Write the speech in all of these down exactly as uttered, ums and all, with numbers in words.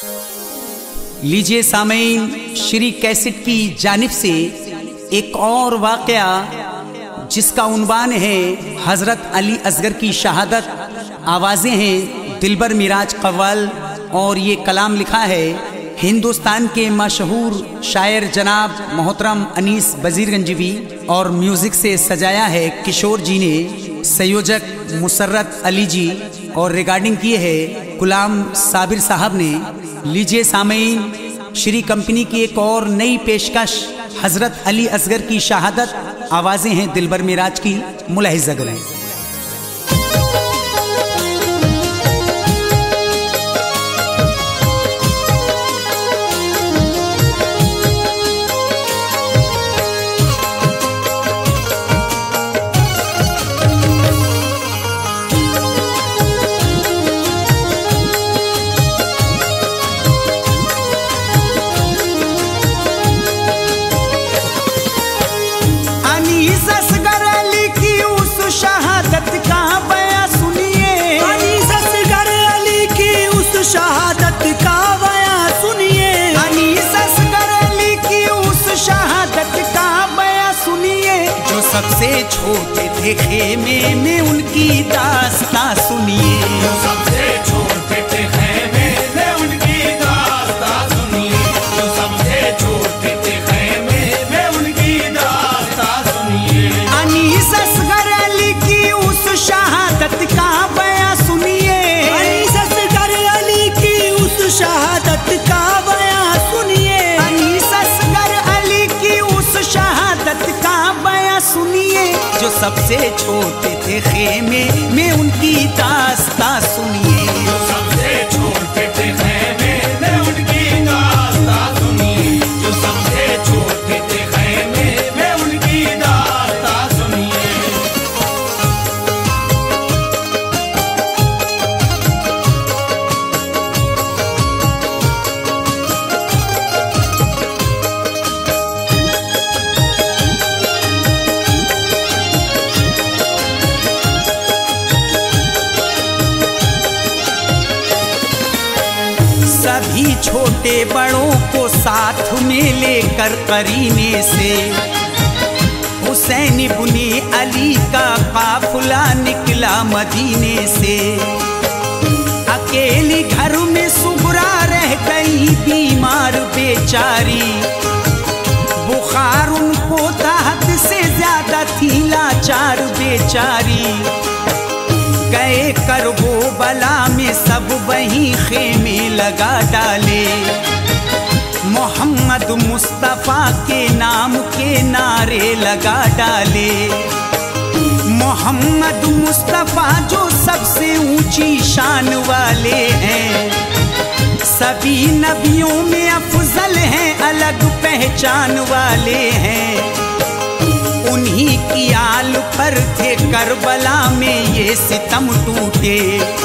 लीजिए सामीन, श्री कैसेट की जानिब से एक और वाक़या जिसका उन्वान है हज़रत अली असगर की शहादत। आवाज़ें हैं दिलबर मिराज कव्वाल और ये कलाम लिखा है हिंदुस्तान के मशहूर शायर जनाब मोहतरम अनीस बजीरगंजवी और म्यूज़िक से सजाया है किशोर जी ने, संयोजक मुसर्रत अली जी और रिकॉर्डिंग की है गुलाम साबिर साहब ने। लीजिए सामीन, श्री कंपनी की एक और नई पेशकश हज़रत अली असगर की शहादत। आवाज़ें हैं दिलबर मिराज की, मुलाहिज़ा करें। सबसे छोटे थे खेमे में उनकी दास्तां सुनिए, जो सबसे छोटे थे खेमे में उनकी दास्तां सुनिए, जो सबसे छोटे थे खेमे में उनकी दास्तां सुनिए। अनीस असगर अली की उस शहादत का बयां सुनिए, अनीस असगर अली की उस शहादत का बयां सुनिए, अनीस असगर अली की उस शहादत का बयां सुनिए। जो सबसे छोटे थे खेमे में उनकी दास्तां सुनिए, जो सबसे छोटे थे खेमे में उनकी दास्तां सुनिए, जो सबसे छोटे थे खेमे में उनकी दास्तां सुनिए। सभी छोटे बड़ों को साथ में लेकर करीने से हुसैन इब्ने अली का काफिला निकला मदीने से। अकेली घर में सुगरा रह गई बीमार बेचारी, बुखार उनको था हद से ज्यादा थी लाचार बेचारी। गए कर वो बला में सब वहीं खेमे लगा डाले, मोहम्मद मुस्तफ़ा के नाम के नारे लगा डाले। मोहम्मद मुस्तफ़ा जो सबसे ऊंची शान वाले हैं, सभी नबियों में अफजल हैं, अलग पहचान वाले हैं। उन्हीं की आल पर थे करबला में ये सितम टूटे,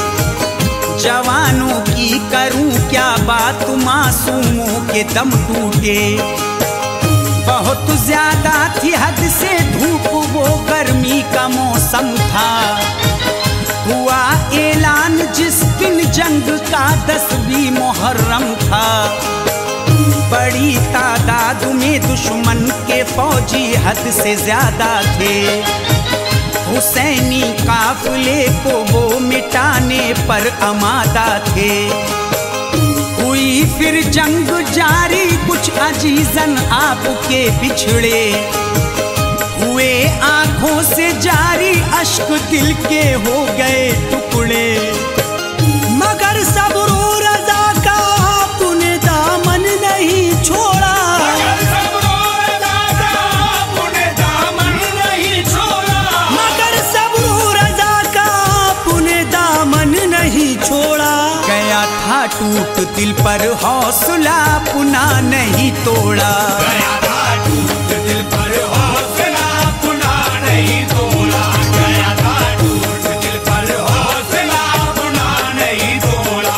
जवानों की करूं क्या बात मासूमों के दम टूटे। बहुत ज्यादा थी हद से धूप, वो गर्मी का मौसम था। हुआ ऐलान जिस दिन जंग का दसवीं मुहर्रम था। बड़ी तादाद में दुश्मन के फौजी हद से ज्यादा थे, हुसैनी काफिले को वो मिटाने पर आमादा थे। हुई फिर जंग जारी, कुछ अजीजन आपके बिछड़े, हुए आंखों से जारी अश्क दिल के हो गए टुकड़े। मगर सब्र और रज़ा का आपने दामन नहीं छोड़ा, मगर सब्र और रज़ा का आपने दामन नहीं छोड़ा, मगर सब्र और रज़ा का आपने दामन नहीं छोड़ा। गया था टूट दिल पर हौसला पुनः नहीं तोड़ा, गया था टूट दिल पर हौसला पुनः नहीं तोड़ा, गया था टूट दिल पर हौसला पुनः नहीं तोड़ा।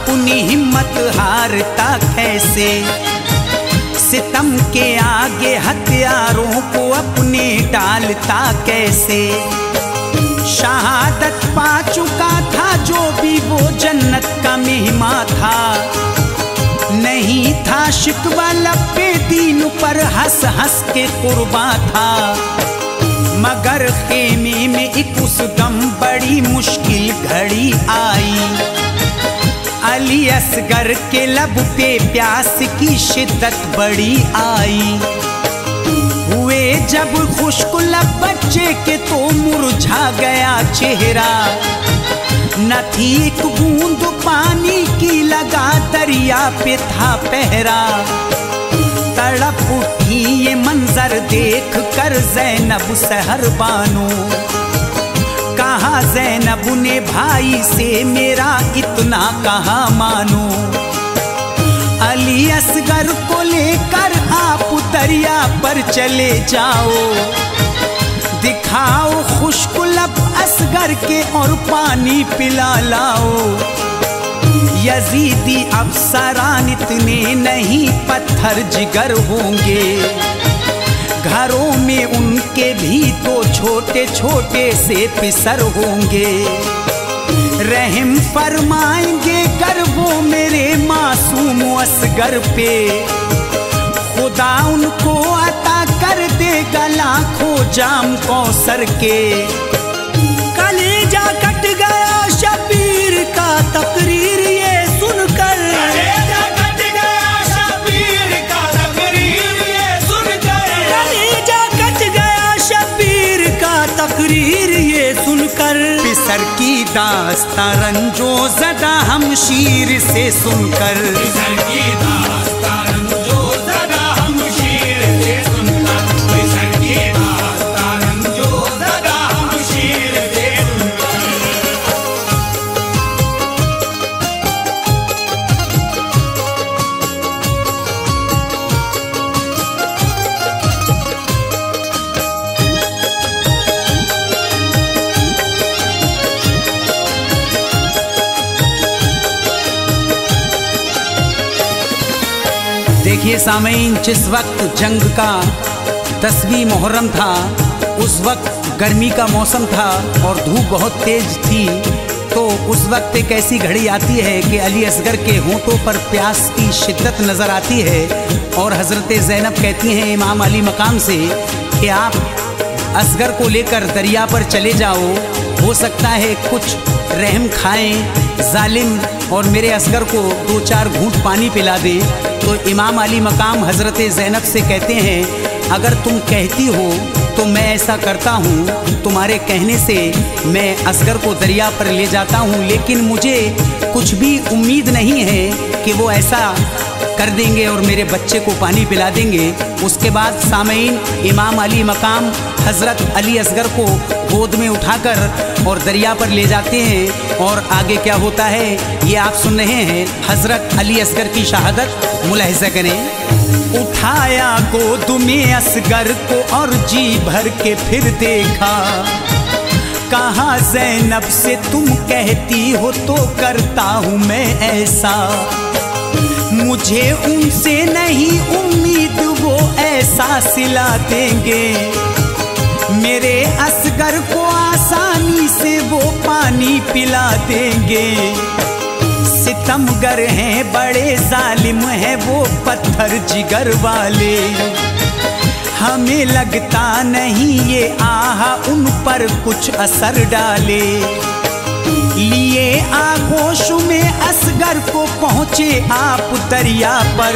अपनी हिम्मत हारता कैसे, सितम के आगे हथियारों को अपने डालता कैसे। शहादत पा चुका था जो भी वो जन्नत का मेहमान था, नहीं था शिकवा लब पे दीन पर हंस हंस के कुर्बा था। मगर खेमे में एक उस दम बड़ी मुश्किल घड़ी आई, अली असगर के लब पे प्यास की शिद्दत बड़ी आई। हुए जब खुश्क लब बच्चे के तो मुरझा गया चेहरा, न थी एक बूंद पानी की लगा दरिया पे था पहरा। तड़प उठी ये मंजर देख कर ज़ैनब सहर बानो, कहा ज़ैनब ने भाई से मेरा इतना कहा मानो। अली असगर को लेकर आप दरिया पर चले जाओ, दिखाओ खुश्क लब असगर के और पानी पिला लाओ। यजीदी अफसरान इतने नहीं पत्थर जिगर होंगे, घरों में उनके भी तो छोटे छोटे से पिसर होंगे। रहम फरमाएंगे कर वो मेरे मासूम असगर पे, खुदा उनको अता कर देगा लाखों जाम कौसर के। कलेजा कट गया शबीर का तकरीर ये सुनकर, कलेजा कट गया शबीर का तकरीर ये सुनकर, कलेजा कट गया शबीर का तकरीर ये सुनकर। पिसर की दास्तां रंजो ज़दा हम शीर से सुनकर, पिसर की दास्तान जो ज़दा हम शीर से सुनकर, पिसर की दास्तान जो ज़दा हम शीर से सुनकर। देखिए सामीन, जिस वक्त जंग का दसवीं मुहर्रम था, उस वक्त गर्मी का मौसम था और धूप बहुत तेज थी। तो उस वक्त एक ऐसी घड़ी आती है कि अली असगर के होंठों पर प्यास की शिद्दत नज़र आती है और हज़रत ज़ैनब कहती हैं इमाम अली मकाम से कि आप असगर को लेकर दरिया पर चले जाओ, हो सकता है कुछ रहम खाएं जालिम और मेरे असगर को दो चार घूंट पानी पिला दे। तो इमाम अली मकाम हज़रत ज़ैनब से कहते हैं अगर तुम कहती हो तो मैं ऐसा करता हूँ, तुम्हारे कहने से मैं असगर को दरिया पर ले जाता हूँ, लेकिन मुझे कुछ भी उम्मीद नहीं है कि वो ऐसा कर देंगे और मेरे बच्चे को पानी पिला देंगे। उसके बाद सामीन, इमाम अली मकाम हज़रत अली असगर को गोद में उठाकर और दरिया पर ले जाते हैं और आगे क्या होता है ये आप सुन रहे हैं। हज़रत अली असगर की शहादत मुलाहिज़ा करें। उठाया गोद में असगर को और जी भर के फिर देखा, कहा ज़ैनब से तुम कहती हो तो करता हूँ मैं ऐसा, मुझे उनसे नहीं उम्मीद वो ऐसा सिला देंगे, मेरे असगर को आसानी से वो पानी पिला देंगे। सितमगर हैं बड़े जालिम हैं वो पत्थर जिगर वाले, हमें लगता नहीं ये आहा उन पर कुछ असर डाले। लिए आगोश में असगर को पहुँचे आप दरिया पर,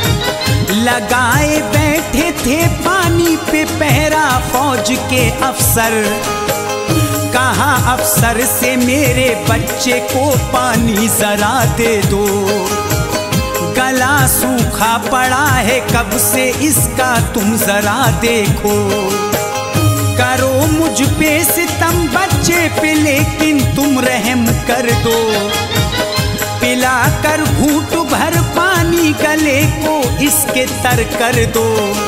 लगाए बैठे थे पानी पे पहरा फौज के अफसर, कहा अफसर से मेरे बच्चे को पानी जरा दे दो, गला सूखा पड़ा है कब से इसका तुम जरा देखो, करो मुझ पे सितम बच्चे पे लेकिन तुम रहम कर दो, पिला कर घूंट भर पानी गले को इसके तर कर दो,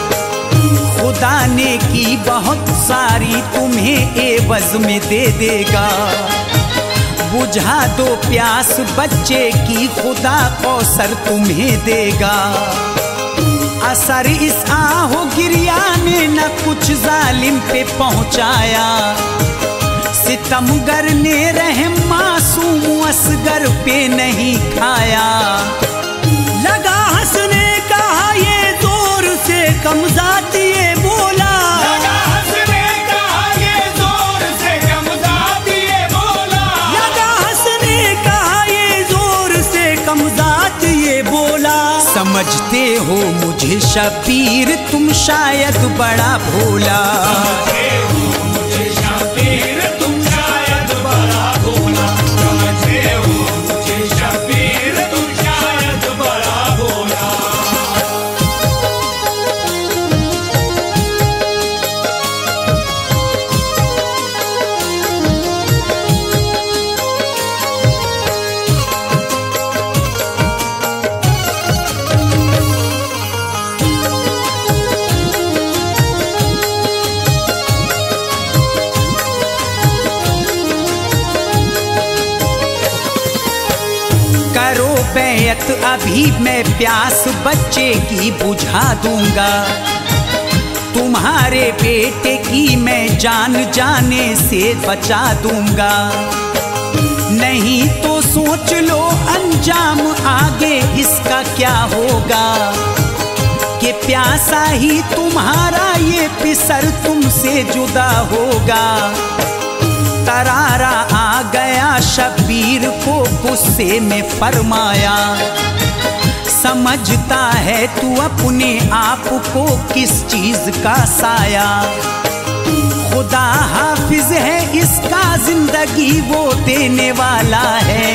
खुदा ने की बहुत सारी तुम्हें एवज में दे देगा, बुझा दो प्यास बच्चे की, खुदा कौसर तुम्हें देगा। असर इस आहो गिरिया ने न कुछ जालिम पे पहुंचाया, सितमगर ने रहम मासूम असगर पे नहीं खाया। लगा हंसने कहा ये जोर से कम जात ये बोला, लगा हंसने कहा ये जोर से कम जात ये बोला, लगा हंसने कहा ये जोर से कम जात ये बोला। समझते हो मुझे शबीर तुम शायद बड़ा भोला, समझते हो मुझे शबीर तुम शायद बड़ा भोला, समझते हो मुझे शबीर तुम शायद बड़ा भोला। करो बैत अभी मैं प्यास बच्चे की बुझा दूंगा, तुम्हारे बेटे की मैं जान जाने से बचा दूंगा। नहीं तो सोच लो अंजाम आगे इसका क्या होगा, कि प्यासा ही तुम्हारा ये पिसर तुमसे जुदा होगा। तरारा आ गया शबीर को गुस्से में फरमाया, समझता है तू अपने आप को किस चीज का साया। खुदा हाफिज है इसका जिंदगी वो देने वाला है,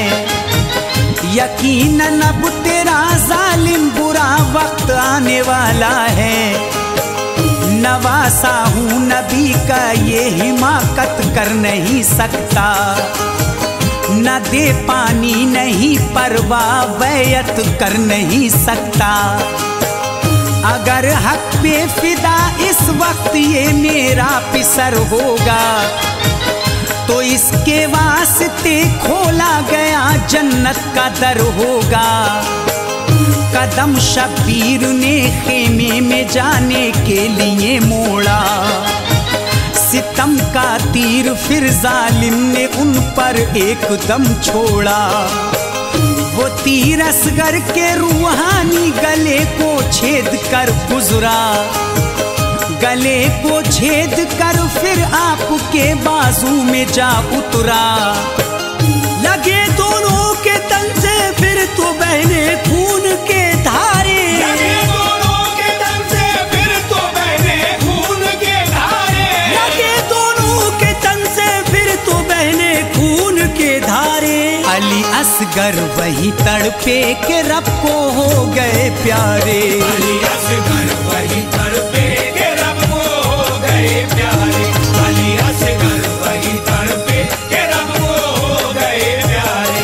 यकीनन अब तेरा जालिम बुरा वक्त आने वाला है। नवासा हूँ नबी का ये हिमाकत कर नहीं सकता, न दे पानी नहीं परवाह बैयत कर नहीं सकता। अगर हक पे फिदा इस वक्त ये मेरा पिसर होगा, तो इसके वास्ते खोला गया जन्नत का दर होगा। कदम शबीर ने खेमे में जाने के लिए मोड़ा, सितम का तीर फिर जालिम ने उन पर एकदम छोड़ा। वो तीर असगर के रूहानी गले को छेद कर गुजरा, गले को छेद कर फिर आपके बाजू में जा उतरा। लगे दोनों के तन से फिर तो बहने खून के धारे, लगे दोनों के तन से फिर तो बहने खून के धारे, लगे दोनों के तन से फिर तो बहने खून के धारे। अली असगर वही तड़पे के रब को हो गए प्यारे, अली असगर वही तड़पे के रब को हो गए प्यारे, अली असगर वही तड़पे के रब को हो गए प्यारे।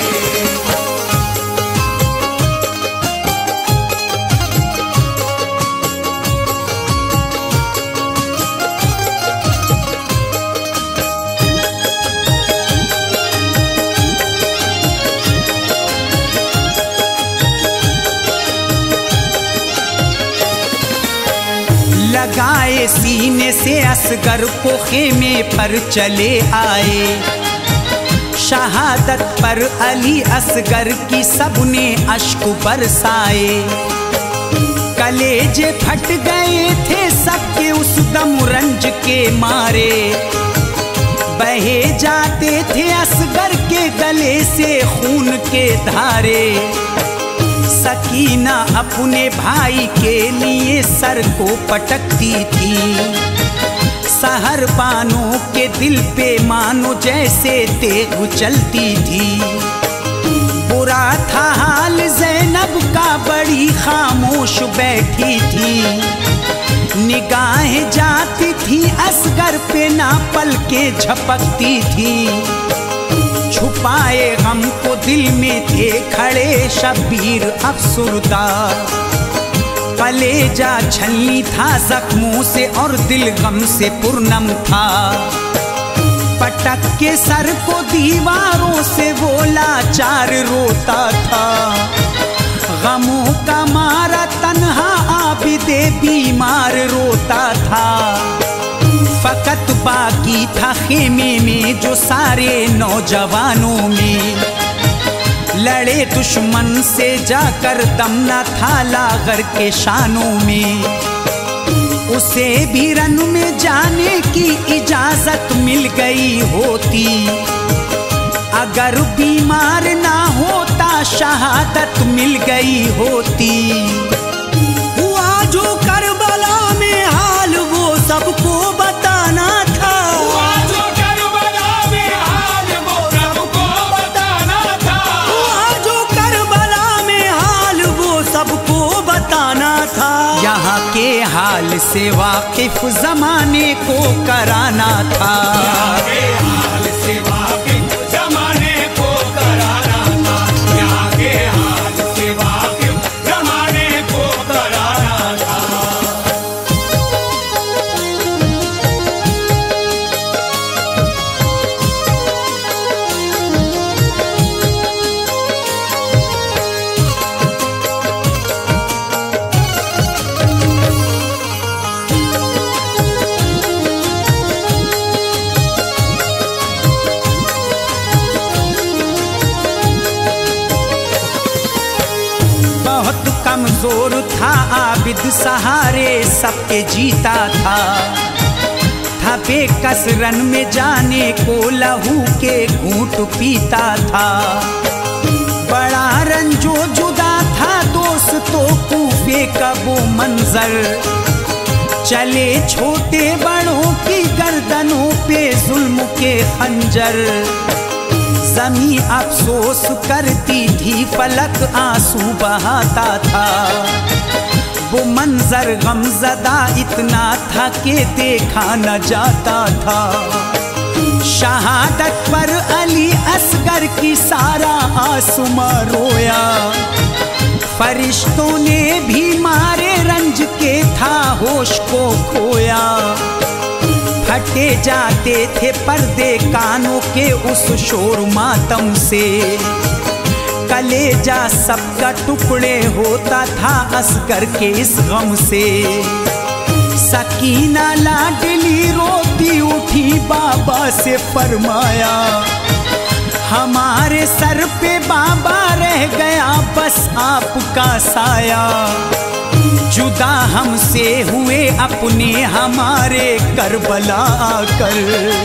लगाए सीने से असगर को खेमे पर चले आए। शहादत पर अली असगर की सबने अश्क बरसाए। कलेजे फट गए थे सबके उस दम रंज के मारे, बहे जाते थे असगर के गले से खून के धारे। सकीना अपने भाई के लिए सर को पटकती थी, सहर बानों के दिल पे मानो जैसे तेग चलती थी। बुरा था हाल ज़ैनब का, बड़ी खामोश बैठी थी। निगाहें जाती थी असगर पे, ना पलकें झपकती थी। छुपाए गम को दिल में थे खड़े शबीर अफसुरदा। कलेजा छलनी था जख्मों से और दिल गम से पुरनम था। पटक के सर को दीवारों से वो लाचार रोता था। गमों का मारा तन्हा आबिदे बीमार रोता था। फकत बाकी था खेमे में जो सारे नौजवानों में, लड़े दुश्मन से जाकर दम न था लागर के शानों में। उसे भी रन में जाने की इजाजत मिल गई होती, अगर बीमार ना होता शहादत मिल गई होती। हुआ जो करबला में हाल वो सबको बताना था। हुआ जो करबला में हाल वो सबको बताना था। हुआ जो करबला में हाल वो सबको बताना था। यहाँ के हाल से वाकिफ जमाने को कराना था। यहाँ के हाल से वाकिफ जमाने को कराना था। यहाँ के हाल से वाकिफ जमाने को कराना था। बहुत कमजोर था आबिद, सहारे सबके जीता था। था बेकस रन में जाने को लहू के घूंट पीता था। बड़ा रंजो जुदा था दोस्तों कूफे का वो मंजर, चले छोटे बड़ों की गर्दनों पे जुल्म के खंजर। ज़मीं अफसोस करती थी, फलक आंसू बहाता था। वो मंजर गमज़दा इतना था कि देखा न जाता था। शहादत पर अली असगर की सारा आसमां रोया। फरिश्तों ने भी मारे रंज के था होश को खोया। फटे जाते थे पर्दे कानों के उस शोर मातम से, कलेजा सबका टुकड़े होता था असगर के इस गम से। सकीना लाडली रोती उठी बाबा से फरमाया, हमारे सर पे बाबा रह गया बस आपका साया। जुदा हमसे हुए अपने हमारे करबला आकर,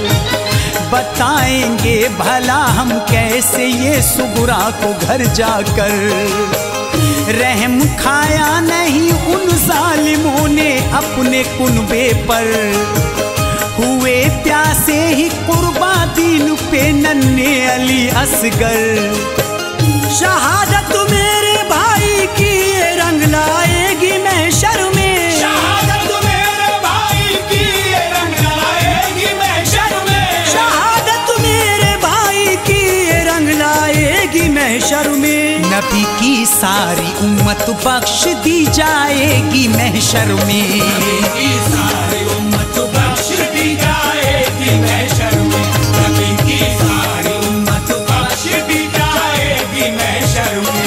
बताएंगे भला हम कैसे ये सुगरा को घर जाकर। रहम खाया नहीं उन जालिमों ने अपने कुनबे पर, हुए प्यासे ही कुर्बा दीन पे नन्हे अली असगर। शहादत मेरे भाई की ये रंग लाएगी महशर में। शहादत मेरे भाई की ये रंग लाएगी महशर में। शहादत मेरे भाई की ये रंग लाएगी महशर में। नबी की सारी उम्मत बख्श दी जाएगी महशर में। नबी की सारी उम्मत बख्श दी जाएगी महशर में। नबी की सारी उम्मत बख्श दी जाएगी महशर में।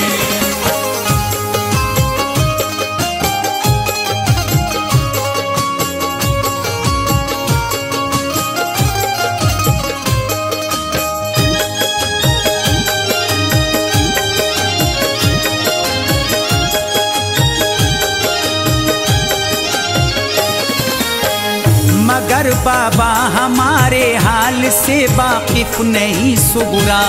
मगर बाबा हमारे हाल से वाकिफ नहीं सुगरा,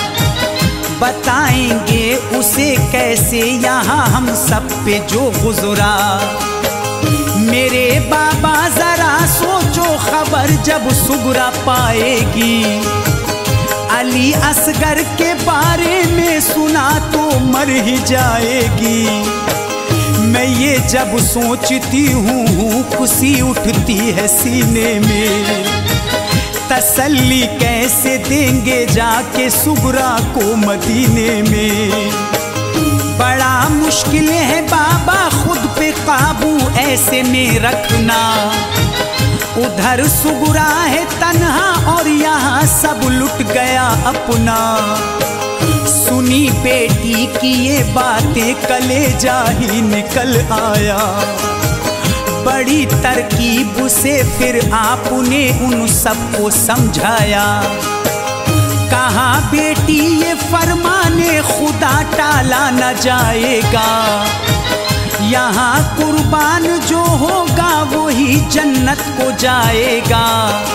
बताएंगे उसे कैसे यहाँ हम सब पे जो गुजरा। मेरे बाबा जरा सोचो खबर जब सुगरा पाएगी, अली असगर के बारे में सुना तो मर ही जाएगी। मैं ये जब सोचती हूँ खुशी उठती है सीने में, तसल्ली कैसे देंगे जाके सुगरा को मदीने में। बड़ा मुश्किल है बाबा खुद पे काबू ऐसे में रखना, उधर सुगुरा है तन्हा और यहाँ सब लुट गया अपना। सुनी बेटी की ये बातें कलेजा ही निकल आया। बड़ी तरकीब से फिर आपने उन सबको समझाया। कहा बेटी ये फरमाने खुदा टाला न जाएगा। यहाँ कुर्बान जो होगा वही जन्नत को जाएगा।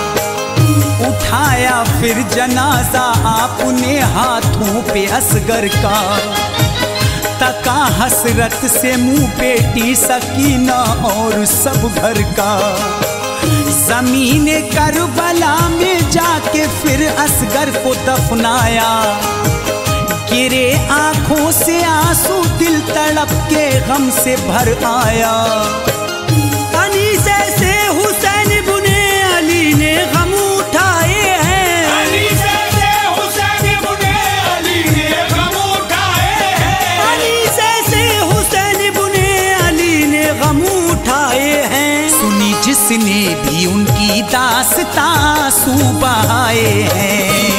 उठाया फिर जनाजा आपने हाथों पे असगर का। तका हसरत से मुंह बेटी सकीना और सब भर का। ज़मीने करबला में जाके फिर असगर को दफनाया। गिरे आंखों से आंसू दिल तड़प के गम से भर आया। अनीसे से हुसैन बुने अली ने गम उठाए हैं। अनीसे से हुसैन बुने अली ने गम उठाए हैं। अनीसे से हुसैन बुने अली ने गम उठाए हैं। सुनी जिसने भी उनकी दास्तां आंसू बहाए हैं।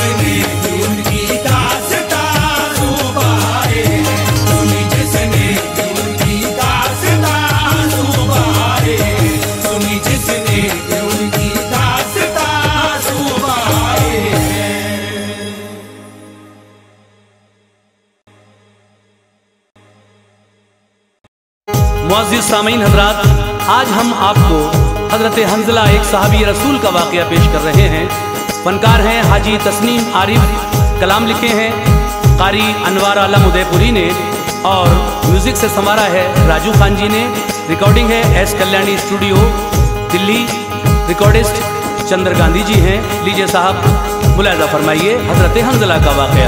मुअज़्ज़िज़ सामीन हज़रात, आज हम आपको हज़रत हंज़ला एक सहाबी रसूल का वाक़या पेश कर रहे हैं। फनकार हैं हाजी तस्नीम आरिफ, कलाम लिखे हैं कारी अनवार आलम उदयपुरी ने और म्यूज़िक से संवारा है राजू खान जी ने। रिकॉर्डिंग है S Kalyani studio Delhi. Recordist Chandra Gandhi ji हैं। लीजिए साहब मुलाज़ा फरमाइए हज़रत हंज़ला का वाक़या।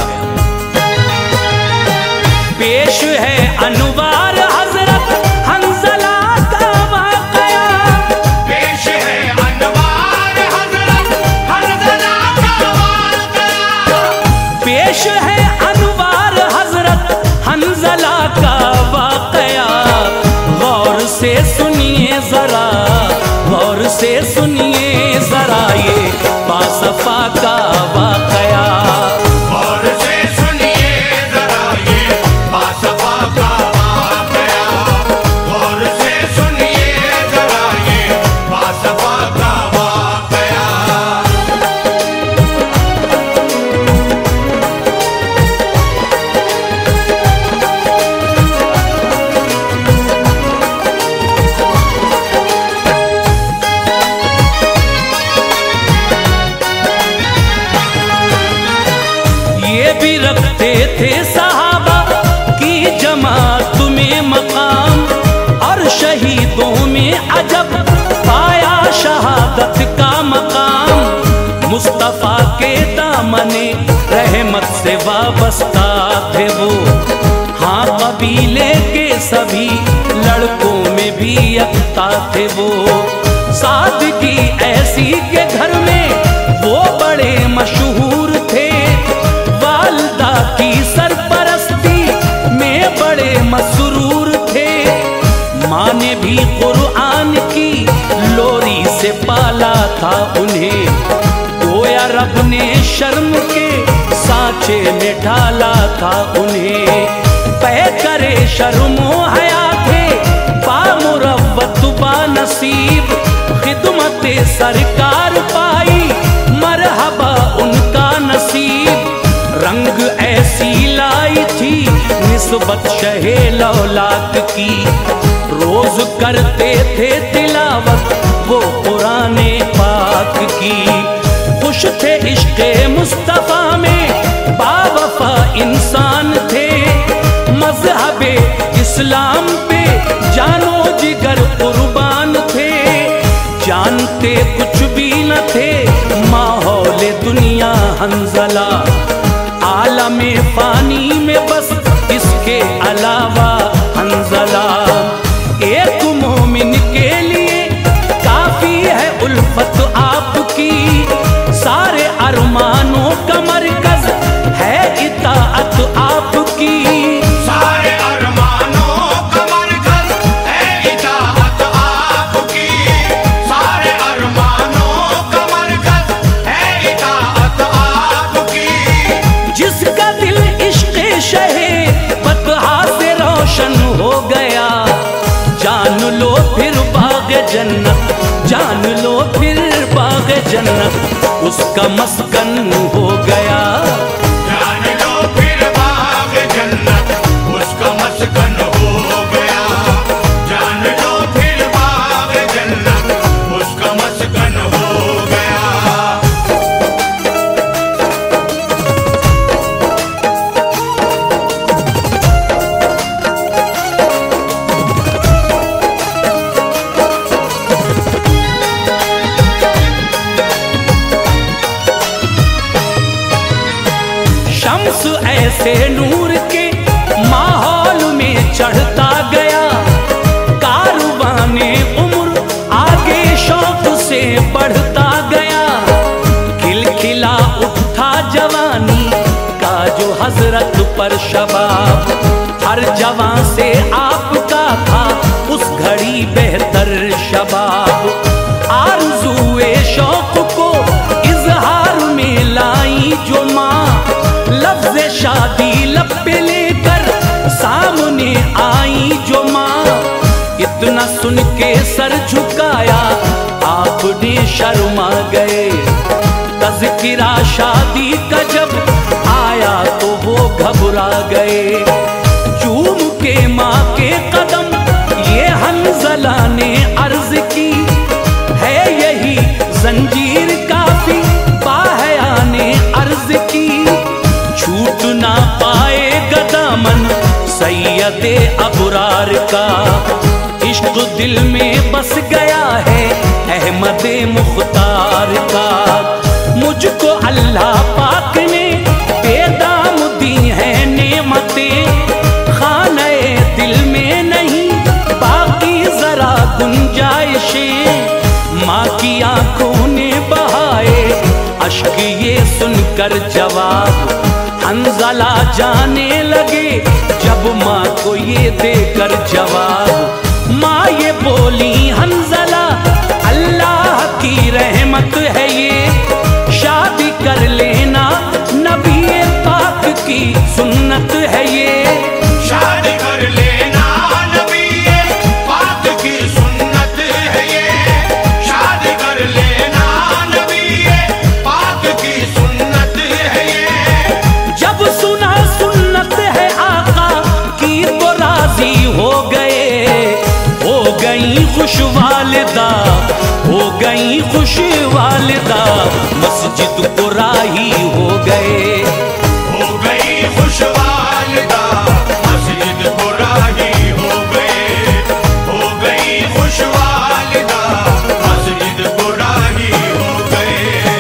पेश है अनवार हज़रत हंज़ला का वाक़या। पेश है अनवार हज़रत हंज़ला का वाक़या। पेश है अनवार हज़रत हंज़ला का वाक़या। गौर से सुनिए ज़रा, गौर से सुनिए ज़रा ये बासफ़ा का वाक़या। रखते थे सहाबा की जमात में मकाम और शहीदों में अजब पाया शहादत का मकाम। मुस्तफ़ा के दामने रहमत से वाबस्ता थे वो। हाँ कबीले के सभी लड़कों में भी यकता थे वो। सादगी ऐसी के घर में वो बड़े मशहूर थे। वालदा की सरपरस्ती में बड़े मसरूर थे। माँ ने भी कुरआन की लोरी से पाला था उन्हें। गोया रब ने शर्म के सांचे में ढाला था उन्हें। पै करे शर्मो हया थे बामुरव्वत बानसीब। खिदमत सरकार पाई मरहबा उनका नसीब। रंग ऐसी लाई थी निस्बत शहे लौलात की। रोज करते थे तिलावत वो कुराने पाक की। खुश थे इश्क़े मुस्तफ़ा में बावफा इंसान थे। मज़हबे इस्लाम पे जानो जिगर कुर्बान थे। जानते कुछ भी न थे माहौल दुनिया हंज़ला। आलमे फानी में बस इसके अलावा हंज़ला। एक मोमिन के लिए काफी है उल्फत आपकी। सारे अरमानों का मरकज है इताअत आपकी। सारे अरमानों का मरकज है इताअत आपकी। सारे अरमानों रोशन हो गया। जान लो फिर बाग जन्नत, जान लो फिर बाग जन्नत उसका मस्कन हो गया। जान लो फिर बाग जन्नत उसका मस्कन हो गया। जान लो फिर बाग जन्नत उसका मस्कन हो गया। शम्स ऐसे नूर के माहौल में चढ़ता गया। कारवाने उम्र आगे शौक से बढ़ता गया। खिलखिला उठा जवानी का जो हजरत पर शबाब, हर जवां से आपका था उस घड़ी बेहतर शबाब। आरज़ुए शौक को इजहार में लाई जो माँ, लफ्ज़ शादी लब पे लेकर सामने आई जो माँ। इतना सुन के सर झुकाया आपने शर्मा गए। तज़किरा शादी का जब आया तो वो घबरा गए। चूम के माँ के कदम ये हंज़ला ने अर्ज की, है यही जंजीर काफी बाहया ने अर्ज की। छूट ना पाएगा दामन सैयदे अबरार का, इश्क दिल में बस गया है अहमदे मुख्तार का। मुझको अल्लाह पाक ने बेदाम दी है नेमतें, खाने दिल में नहीं बाकी जरा गुंजाइशें। माँ की आंखों ने बहाए अश्क ये सुनकर जवाब, हंज़ला जाने लगे जब माँ को ये देकर जवाब। माँ ये बोली हंज़ला अल्लाह की रहमत है ये, शादी कर लेना नबी पाक की सुन्नत है ये। शादी कर लेना नबी पाक की सुन्नत है ये। शादी कर लेना नबी पाक की सुन्नत है ये। जब सुना सुन्नत है आका की तो राजी हो गए। हो गई खुश वालिदा, हो गई खुश वालिदा, मस्जिद को राही हो गए। हो गई खुश वालिदा मस्जिद को राही हो गए। हो गई खुश वालिदा मस्जिद को राही हो गए।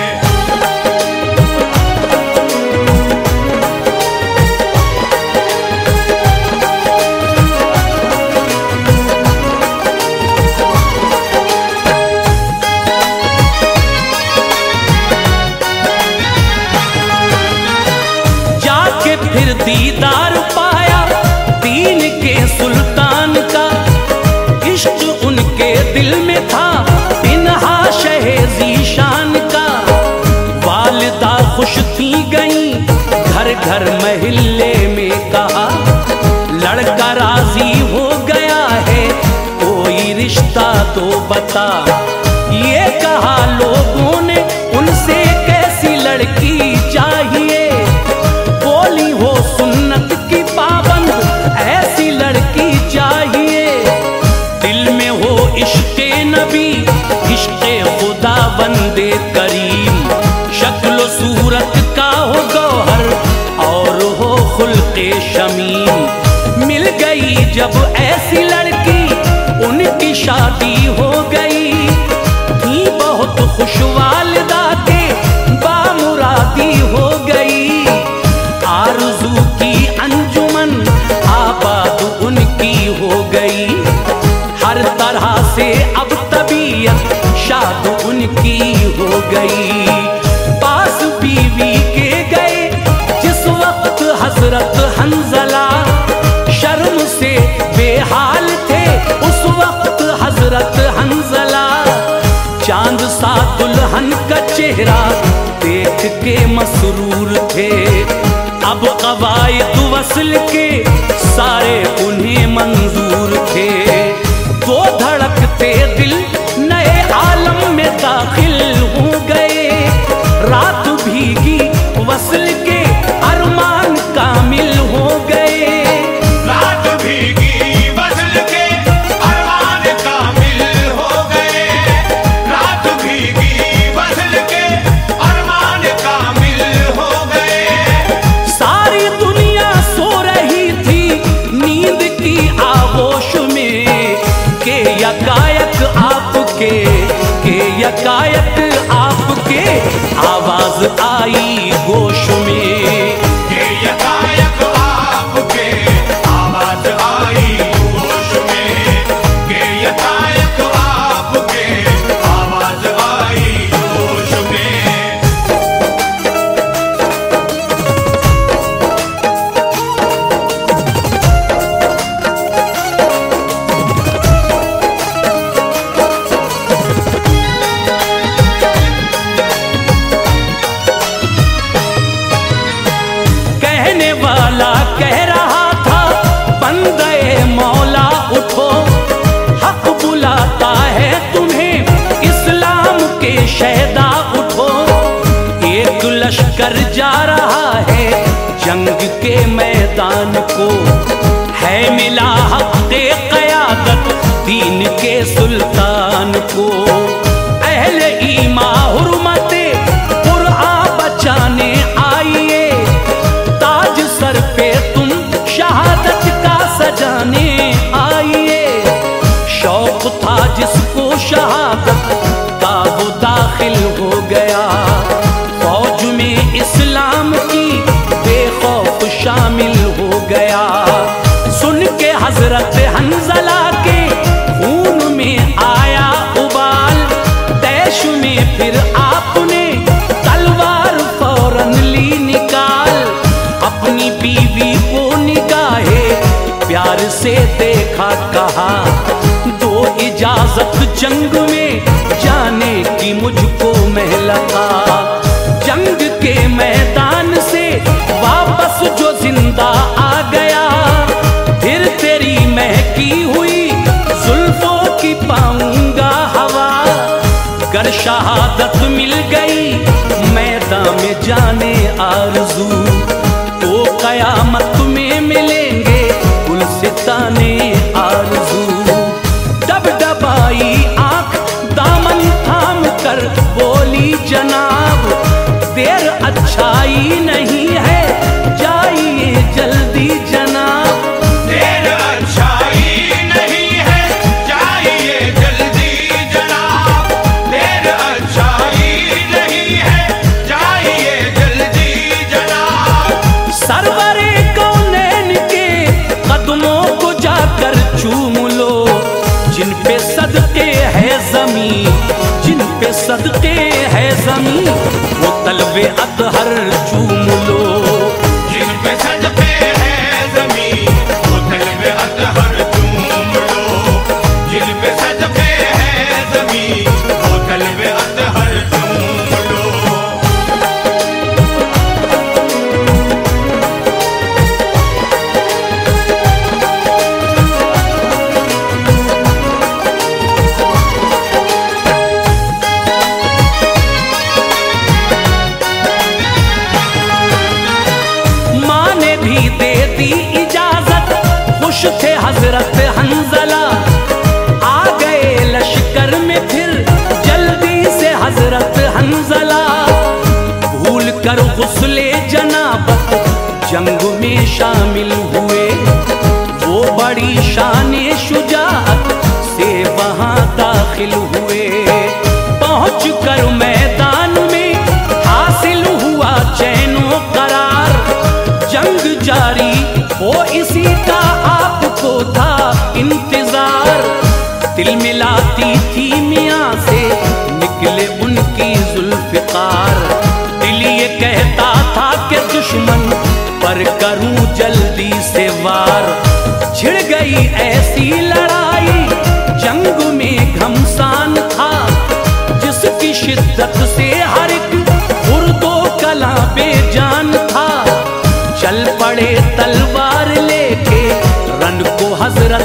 फिर दीदार पाया दीन के सुल्तान का, इश्क उनके दिल में था बिनहा शहे ज़ीशान का। वालिदा खुश थी गई घर घर महल्ले में कहा, लड़का राजी हो गया है कोई रिश्ता तो बता। ये कहा लोगों ने उनसे कैसी लड़की चाहिए, बोली हो सुन्नत की पाबंद ऐसी लड़की चाहिए। दिल में हो इश्क़े नबी इश्क़े खुदा बंदे करीम, शक्ल सूरत का हो गौहर और हो खुल्क़े शमीम। मिल गई जब ऐसी लड़की उनकी शादी हो गई। थी बहुत खुश वालिदा के बामुरादी हो गई। आरज़ू की अंजुमन आबाद उनकी हो गई। हर तरह से अब तबीयत शाद उनकी हो गई। पास बीवी के गए जिस वक्त हजरत हंज़ला, शर्म से बेहाल थे उस वक्त हजरत हंज़ला। चांद सा दुल्हन का चेहरा देख के मसरूर थे, अब कवायद वस्ल के सारे उन्हें मंजूर थे। दो धड़कते दिल नए आलम में दाखिल हो गए। रात भीगी वस्ल के अरमान कामिल हो गए। रात भीगी वस्ल के अरमान कामिल हो गए। रात भीगी वस्ल के अरमान कामिल हो गए। सारी दुनिया सो रही थी नींद की आगोश में, के यकायक आपके के यकायक आपके आवाज आई गोश में। के यकायक आपके आवाज आई होश में। के यकायक आपके आवाज आई होश में। कहने वाला कह रहा था बंदे मौला उठो, हक बुलाता है तुम्हें इस्लाम के शहदा उठो। एक लश्कर जा रहा है जंग के मैदान को, है मिला हक क़यादत दीन के सुल्तान को। अहले ईमा हुर्मते कुरआन बचाने आइए, ताज सर पे तुम शहादत का सजाने आइए। शौक था जिसको शहादत का वो दाखिल हो गया। फौज में इस्लाम की बेखौफ शामिल हो गया। सुन के हजरत हंजला के खून में आया उबाल, तैश में फिर आपने तलवार फौरन ली निकाल। अपनी बीवी को निगाहे प्यार से देखा, कहा दो इजाजत जंग में जाने की मुझको महलका। जंग के मैदान से वापस जो जिंदा आ गया, फिर तेरी महकी हुई जुल्फों की पाऊंगा हवा। गर शहादत मिल गई मैदान में जाने आरज़ू, तो कयामत में मिलेंगे गुलसिताने आरज़ू। डब डबाई आंख दामन थाम कर बोली जनाब, देर अच्छाई नहीं है जाइए जल्दी जनाब। देर अच्छाई नहीं है जाइए जल्दी जनाब। देर अच्छाई नहीं है जाइए जल्दी जनाब। सरवरे कौनैन के कदमों को जाकर चूम लो, जिन पे सदके है जमी, जिन पे सदके है जमी, वो तलवे अतहर चूम लो। जिन पे सदके है ज़मी वो तलवे अतहर चूम लो। जिन पे सदके है ज़मी वो तलवे अतहर चूम लो। माँ ने भी दे दी इजाजत, खुश थे हजरत हंजला। आ गए लश्कर में फिर जल्दी से हजरत हंजला। भूल कर गुस्ले जनाबत जंग में शामिल हुए, वो बड़ी शाने शुजाअत से वहां दाखिल हुए। पहुंच कर मैदान में हासिल हुआ चैनो करार। जंग जारी हो इसी का आपको था इंतजार। दिल मिलाती थी मियाँ से निकले उनकी जुल्फ़िकार। दिल ये कहता था कि दुश्मन पर करूं जल्दी से वार। छिड़ गई ऐसी लड़ाई जंग में घमसान था, जिसकी शिद्दत से हर एक मुर्दो कला बेजान था।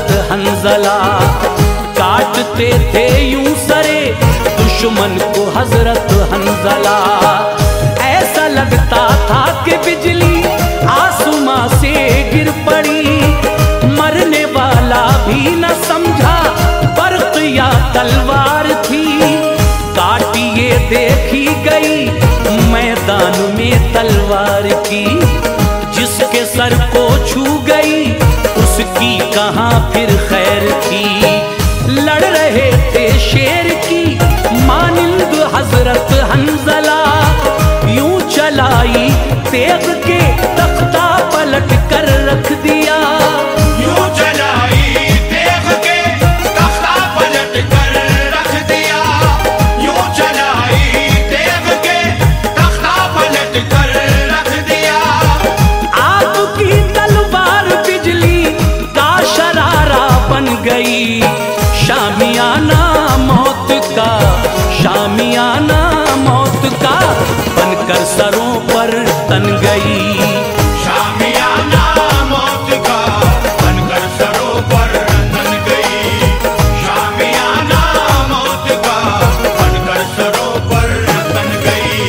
हजरत हंजला। काटते थे यूं सरे दुश्मन को हजरत हंजला। ऐसा लगता था कि बिजली आसमां से गिर पड़ी। मरने वाला भी न समझा बर्क या तलवार थी। काटिए देखी गई मैदान में तलवार की। जिसके सर को छू गई उसकी कहाँ फिर खैर थी। लड़ रहे थे शेर की मानिंद हजरत हंजला। यूं चलाई तेग के तख्ता पलट कर रख दिया। यूं चलाई तेग के तख्ता पलट कर रख दिया। यूं चलाई तेग के तख्ता पलट कर रख दिया। आपकी तलवार बिजली का शरारा बन गई। शामियाना मौत का, शामियाना मौत का बनकर सरों पर तन गई। शामियाना मौत का बनकर सरों पर तन गई। शामियाना मौत का बनकर सरों पर तन गई।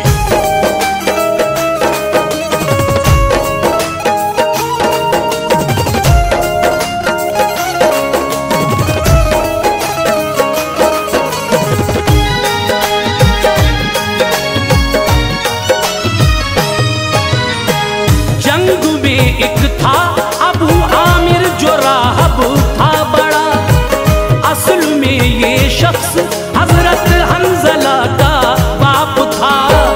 जंग में एक था अबू आमिर जो राहब था बड़ा। असल में ये शख्स हजरत हंजला का बाप था।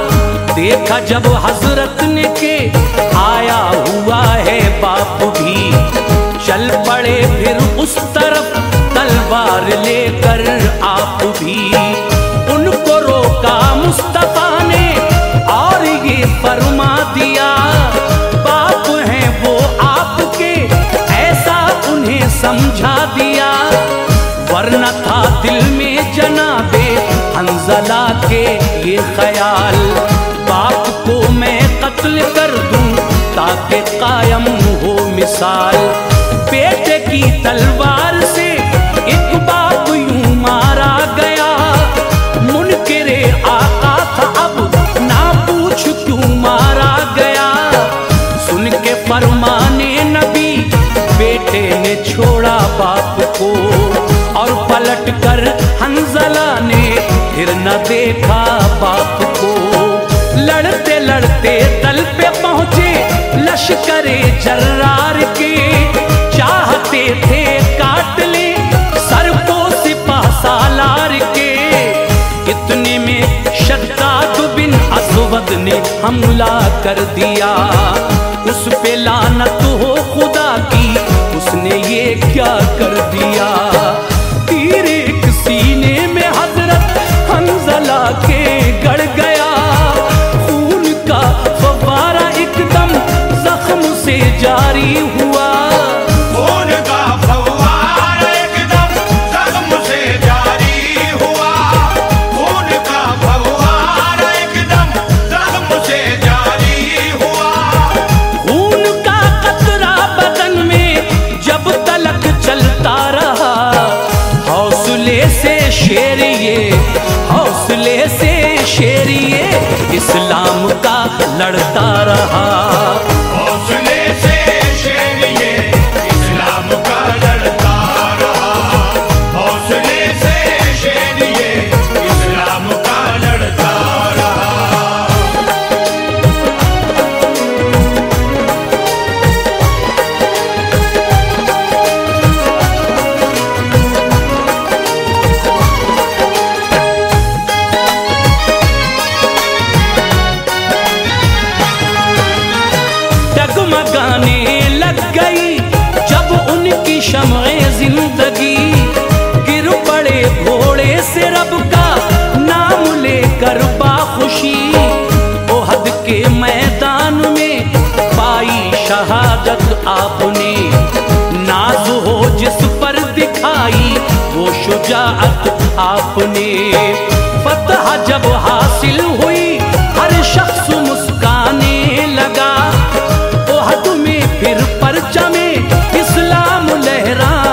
देखा जब हजरत ने के आया हुआ है बाप भी। चल पड़े फिर उस तरफ तलवार लेकर आप भी। उनको रोका मुस्तफा ने और ये फरमा दिया बाप हैं वो आपके, ऐसा उन्हें समझा दिया। वरना था दिल में जनाबे हंजला के ये ख्याल बाप को मैं कत्ल कर दूं ताकि कायम हो मिसाल। बेटे की तलवार से एक बाप यूं मारा गया। मुनकिरे आका था अब ना पूछ क्यों मारा गया। सुन के फरमाने नबी बेटे ने छोड़ा बाप को। और पलट कर हंजला ने फिर न देखा बाप को। लड़ते लड़ते दल पे पहुंचे लश्करे जर्रार के। चाहते थे काट ले सर को सिपाह सालार के। इतने में शद्दाद बिन असवद ने हमला कर दिया। उस पे लानत हो खुदा की उसने ये क्या कर दिया। तीर एक सीने में हजरत हंजला के गड़ गया। खून का फव्वारा एकदम जख्म से जारी हुआ। खून का फव्वारा एकदम जख्म से जारी हुआ। खून का फव्वारा एकदम जख्म से जारी हुआ। खून का कतरा बदन में जब तलक चलता रहा। हौसले से शेर ये, हौसले से शेर ये इस्लाम का लड़ता रहा। हौसले से शेर ये इस्लाम का लड़ता रहा। हौसले से शेर ये इस्लाम का लड़ता रहा। डगमगाने लग गई जब उनकी शम्ए जिंदगी। गिर पड़े घोड़े से रब का नाम लेकर बाखुशी। ओहद के मैदान में पाई शहादत आपने। नाज हो जिस पर दिखाई वो शुजाअत आपने। फतह जब हासिल हुई हर शख्स मुस्काने लगा। ओहद में फिर परचमे इस्लाम लहरा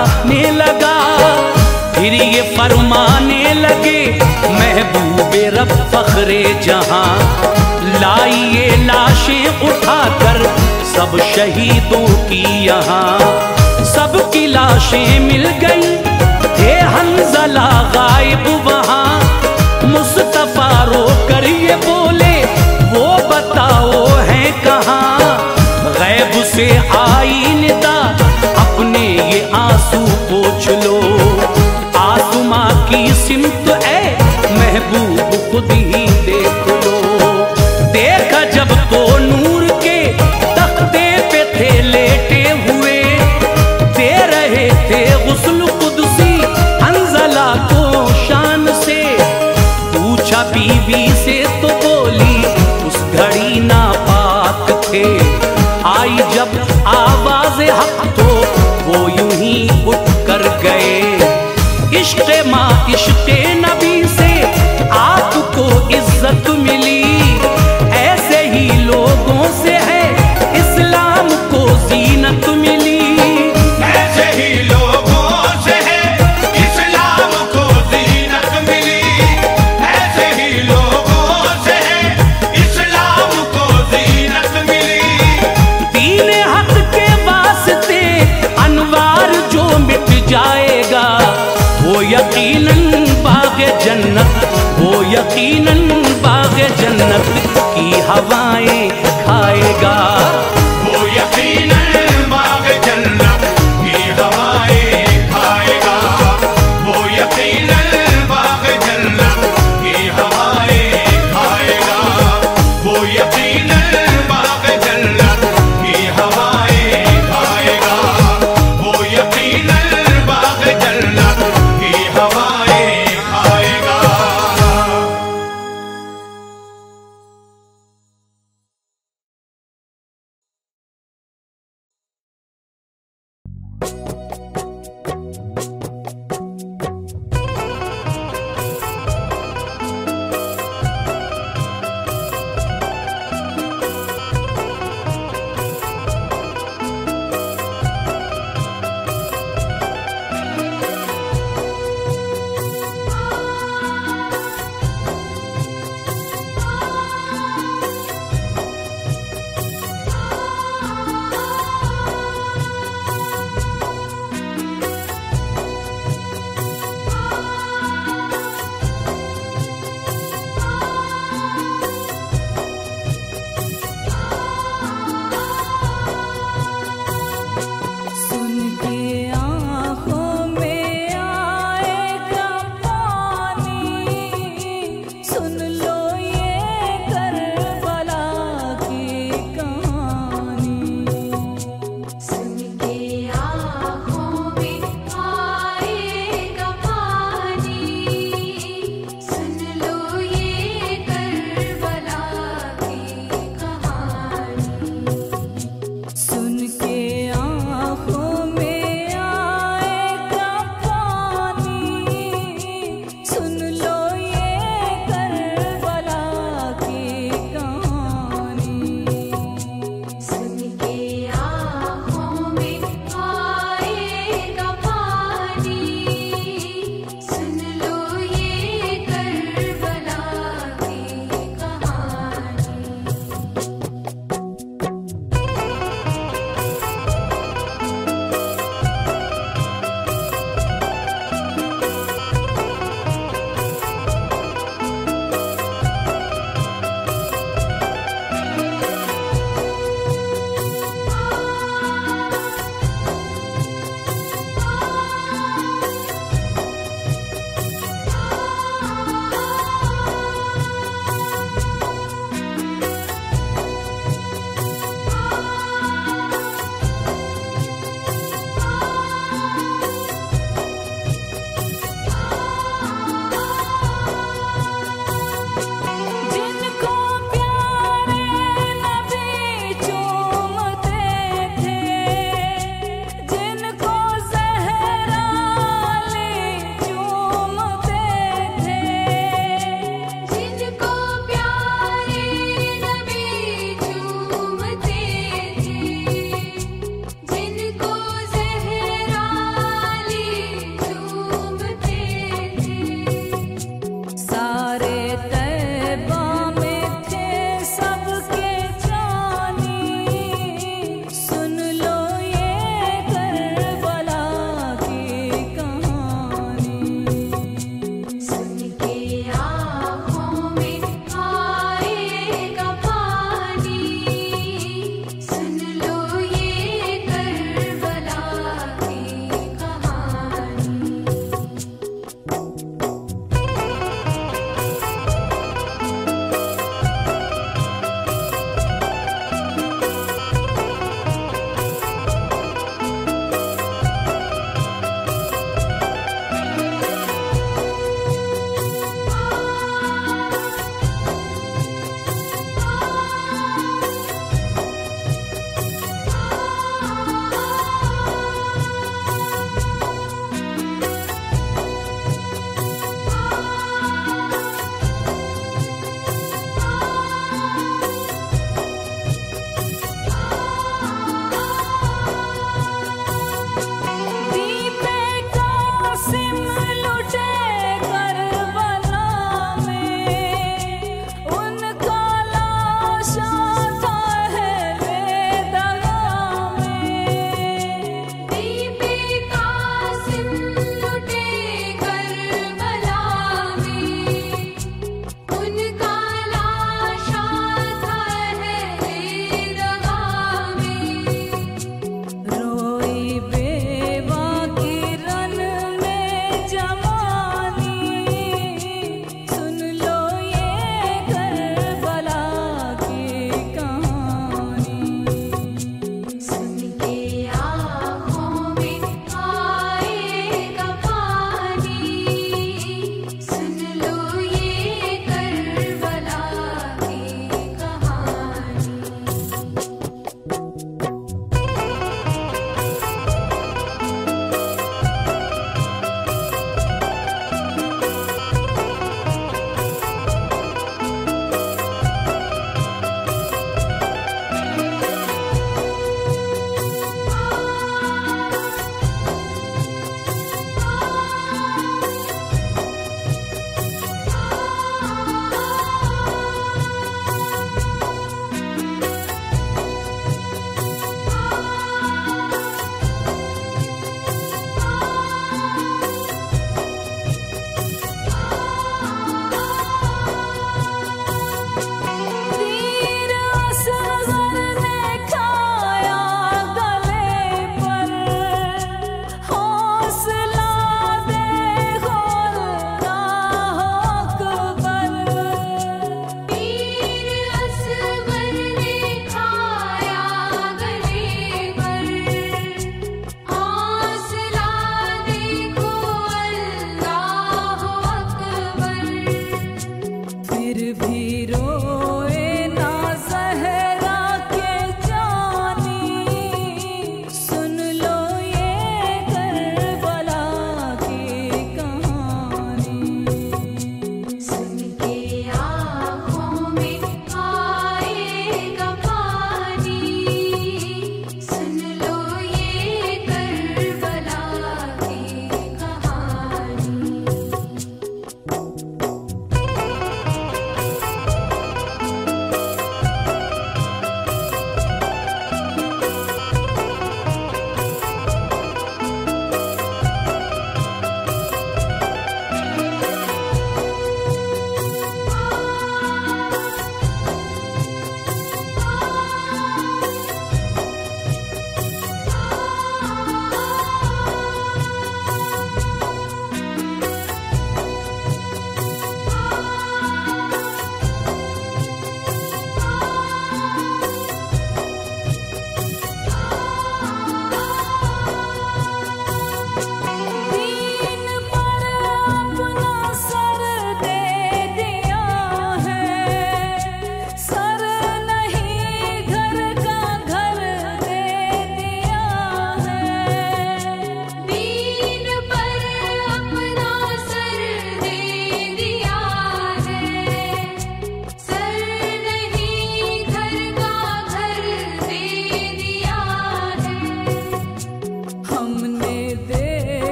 रब फखरे जहां, लाइए लाशें उठाकर सब शहीदों की यहाँ। सबकी लाशें मिल गई थे हंज़ला गायब वहाँ। मुस्तफा रो कर ये बोले वो बताओ हैं कहाँ। गैब से आई निदा अपने ये आंसू पोंछ लो, आसमां की सिमत ए महबूब खुद ही देख लो। देखा जब तो नूर के तख्ते पे थे लेटे हुए, दे रहे थे गुस्ल कुदसी हंज़ला को शान से। पूछा बीवी से तो बोली उस घड़ी नापाक थे। आई जब आवाज़ हक तो वो यूं ही उठ कर गए। इश्क़े माँ इश्क़े नबी से आपको इज्जत मिली, ऐसे ही लोगों से है इस्लाम को ज़ीनत मिली। ऐसे ही लोगों से है इस्लाम को ज़ीनत मिली। ऐसे ही लोगों से है इस्लाम को ज़ीनत मिली। दीन हक के वास्ते अनवार जो मिट जाएगा, वो यकीनन बाग़ जन्नत, वो यकीनन बाग़ जन्नत की हवाएं खाएगा। वो यकीनन बाग़ जन्नत की हवाएं खाएगा। वो यकीनन बाग़ जन्नत की हवाएं खाएगा। वो यकीनन बाग़ जन्नत की हवाएं खाएगा। वो यकीनन बाग़ जन्नत की हवाएं खाएगा।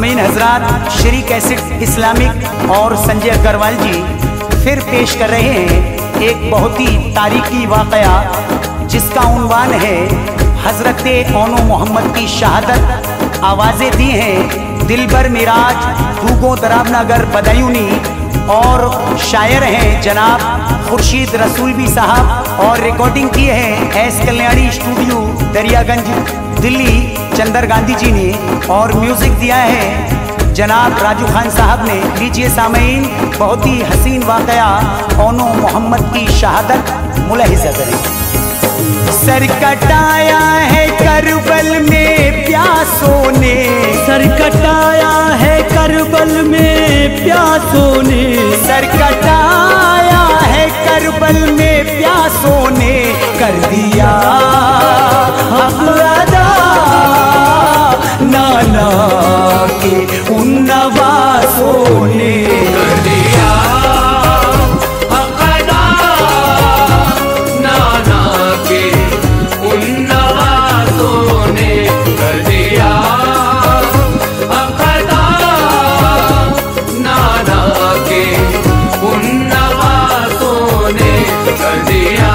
सामीन हजरात, श्री कैसेट इस्लामिक और संजय अग्रवाल जी फिर पेश कर रहे हैं एक बहुत ही तारीखी वाकया जिसका उन्वान है हजरत ओनो मोहम्मद की शहादत। आवाज़ें दी हैं दिलबर मिराज दूगो दराबनगर बदायूनी और शायर हैं जनाब खुर्शीद रसूलवी साहब और रिकॉर्डिंग की है एस कल्याणी स्टूडियो दरियागंज दिल्ली चंदर गांधी जी ने और म्यूजिक दिया है जनाब राजू खान साहब ने। लीजिए सामीन, बहुत ही हसीन वाकया ओनो मोहम्मद की शहादत मुलाहिजा करें। सर कटाया है करबल में प्यासों ने, सर कटाया है करबल में प्यासों ने, सर कटाया है करबल में प्यासों ने, कर दिया हक अदा नाना के उन नवासों ने, कर दिया हक अदा नाना के उन नवाजों ने, कर दिया हक अदा नाना के उन नवाजों ने, कर दिया।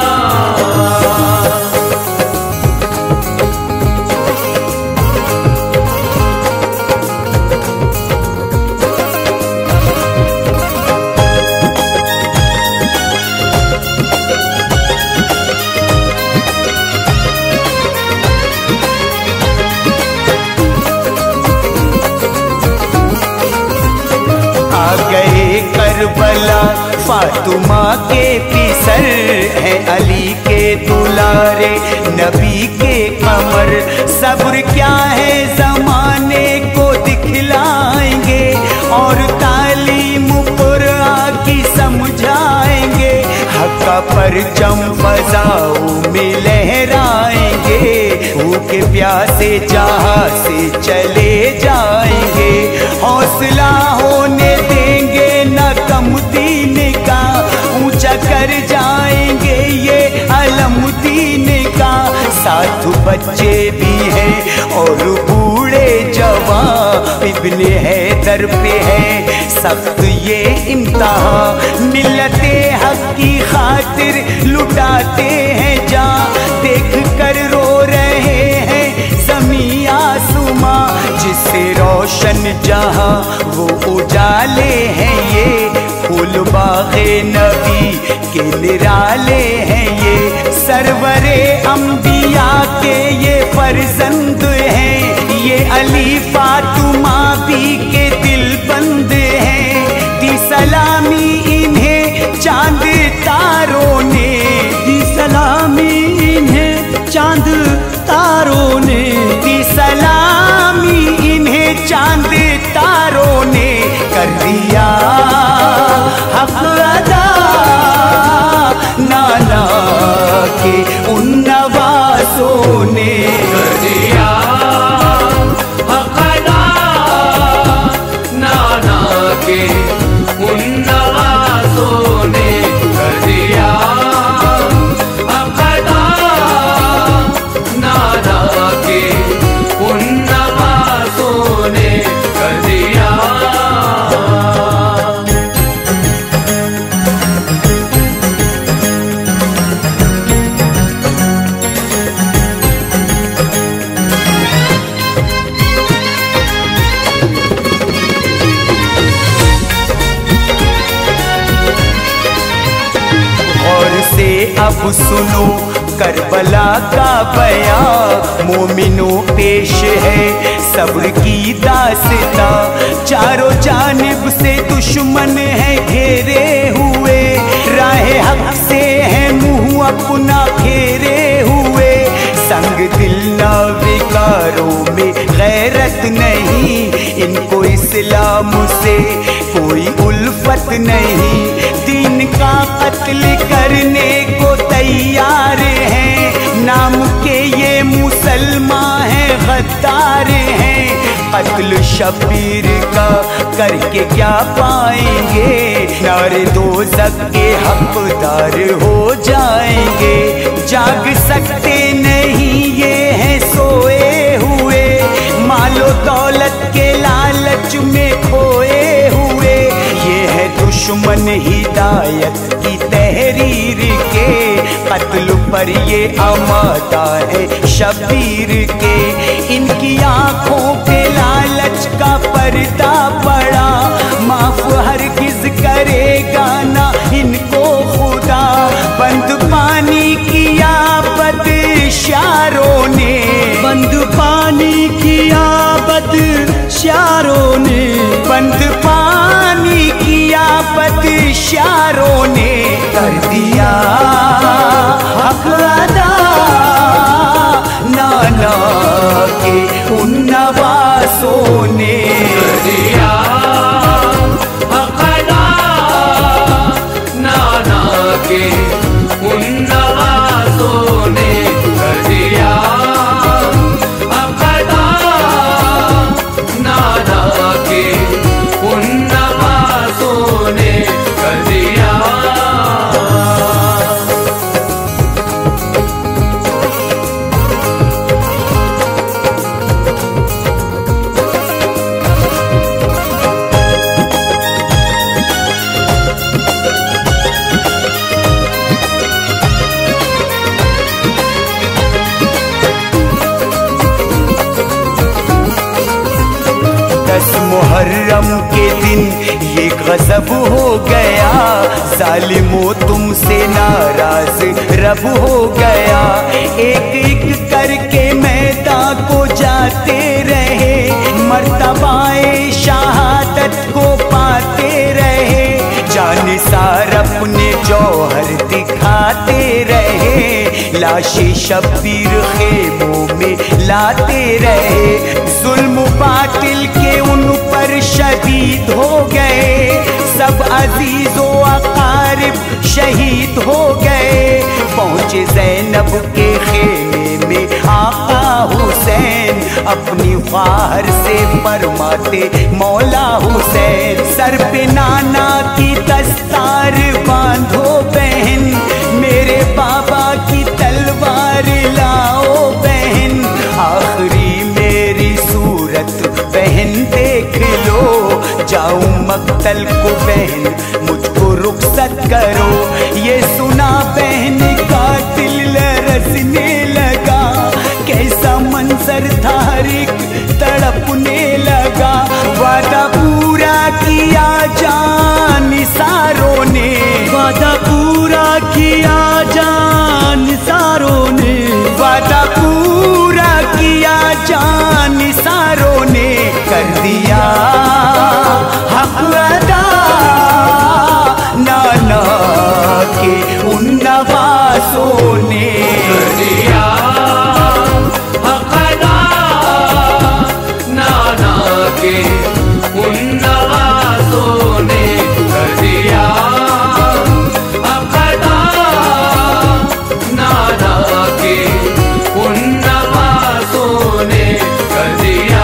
करबला फातिमा के पिसर है अली के दुलारे नबी के कमर, सब्र क्या है जमाने को दिखलाएंगे और तालीम कुरान की समझाएंगे, हक का परचम फजाओं में लहराएंगे, भूखे प्यासे जहाँ से चले जाएंगे, हौसला होने देंगे न कम दीन का, ऊंचा कर जाएंगे ये अलम दीन का, साथ बच्चे भी हैं और बूढ़े जवान, इब्ने हैदर पे है सख्त ये इम्तिहान, मिलते हक की खातिर लुटाते हैं जान, देख कर रो रहे हैं ज़मीं आसमां, जिससे रोशन जहां वो उजाले हैं ये, फूल बाग़े नबी के निराले हैं ये, सरवरे अंबिया के ये फर्जंद हैं, ये अली फातिमा भी के दिल बंद हैं, दी सलामी इन्हें चांद तारों ने, दी सलामी इन्हें चांद तारों ने, दी सलामी इन्हें चांद तारों ने, कर दिया हक अदा नाना के उन नवासों ने, कर दिया हक अदा नाना के उन नवाजों ने, कर दिया हक अदा नाना के उन नवाजों ने, कर दिया। अब सुनो करबला का बयां, मोमिनों पेश है सब्र की दास्ता, चारों जानिब से दुश्मन है घेरे हुए, राहे हक से है मुंह अपना फेरे हुए, संग दिल ना विकारों में गैरत नहीं, इनको इस्लाम से कोई उल्फत नहीं, दीन का कत्ल करने को तैयार हैं, नाम के ये मुसलमान हैं गद्दार हैं, कत्ल शबीर का करके क्या पाएंगे, नारे दोज़ख के हकदार हो जाएंगे, जाग सकते नहीं ये हैं सोए हुए, मालो दौलत के लाल दुश्मन हिदायत की तहरीर के, कत्ल पर ये आमादा है शबीर के। इनकी आंखों पे लालच का पर्दा पड़ा, माफ हरगिज करेगा ना इनको खुदा। बंद पानी किया बदशारों ने, बंद पानी किया बदशारों ने, बंद पानी किया बदशारों ने। कर दिया हक अदा नाना के उन नवासों ने, कर दिया हक अदा नाना के उन नवासों ने। कर दिया हक अदा नाना के उन नवासों ने। कर दिया मुहर्रम के दिन ये गजब हो गया, जालिमों तुमसे नाराज रब हो गया। एक एक करके मैदान को जाते रहे, मर्तबाए शहादत को पाते रहे। जानिसार अपने जौहर दिखाते रहे, लाशें शब्बीर खेमों में लाते रहे। जुल्म बातिल के उन पर शदीद हो गए, सब अजीजो अकारिब शहीद हो गए। पहुँचे ज़ैनब के खेमे में आका हुसैन, अपनी ख्वाहर से फरमाते मौला हुसैन। सर पे नाना की दस्तार बांधो बहन, मेरे बाबा की तलवार लाओ बहन। आखिरी मेरी सूरत बहन देख लो, जाऊं मक्तल को बहन मुझको रुखसत करो। ये सुना बहन का दिल लरसने लगा, कैसा मंजर था हर एक तड़पने लगा। वादा पूरा किया जानिसारों ने, वादा पूरा किया जानिसारों ने, वादा पूरा किया जानिसारों ने। कर दिया हक अदा नाना के उन नवासों ने। कर दिया हक अदा नाना के उन नवासों ने। कर दिया हक अदा नाना के उन नवासों ने। कर दिया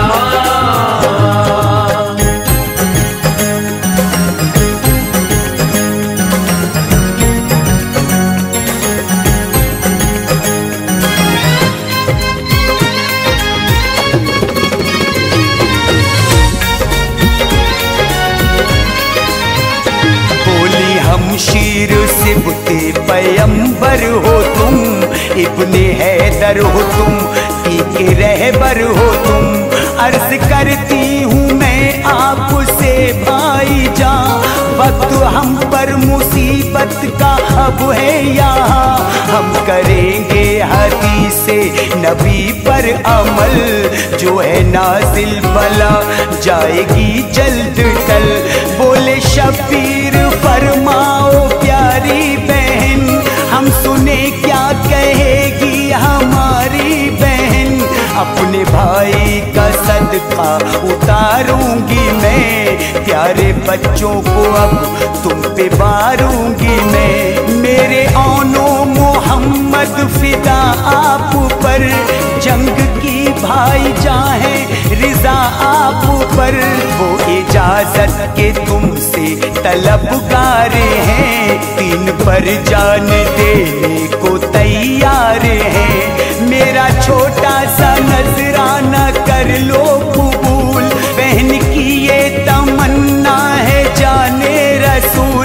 शीर सिबते पैयंबर हो तुम, इब्ने हैदर हो तुम, के रहबर हो तुम। अर्ज करती हूँ मैं आपसे भाईजान, वक्त हम पर मुसीबत का अब है यहाँ। हम करेंगे हदीसे नबी पर अमल, जो है नाजिल बला जाएगी जल्द टल। बोले शबीर फरमाओ प्यारी बहन, हम सुने क्या कहेगी हमारी बहन। अपने भाई का सदका उतारूंगी मैं, प्यारे बच्चों को अब तुम पे बारूंगी मैं। मेरे औनो मोहम्मद फिदा आप पर, जंग की भाई जाहे रिजा आप पर। वो इजाजत के तुमसे तलबगार हैं, तीन पर जान देने को तैयार हैं। मेरा छोटा सा नजराना कर लो कबूल, बहन की ये तमन्ना है जाने रसूल।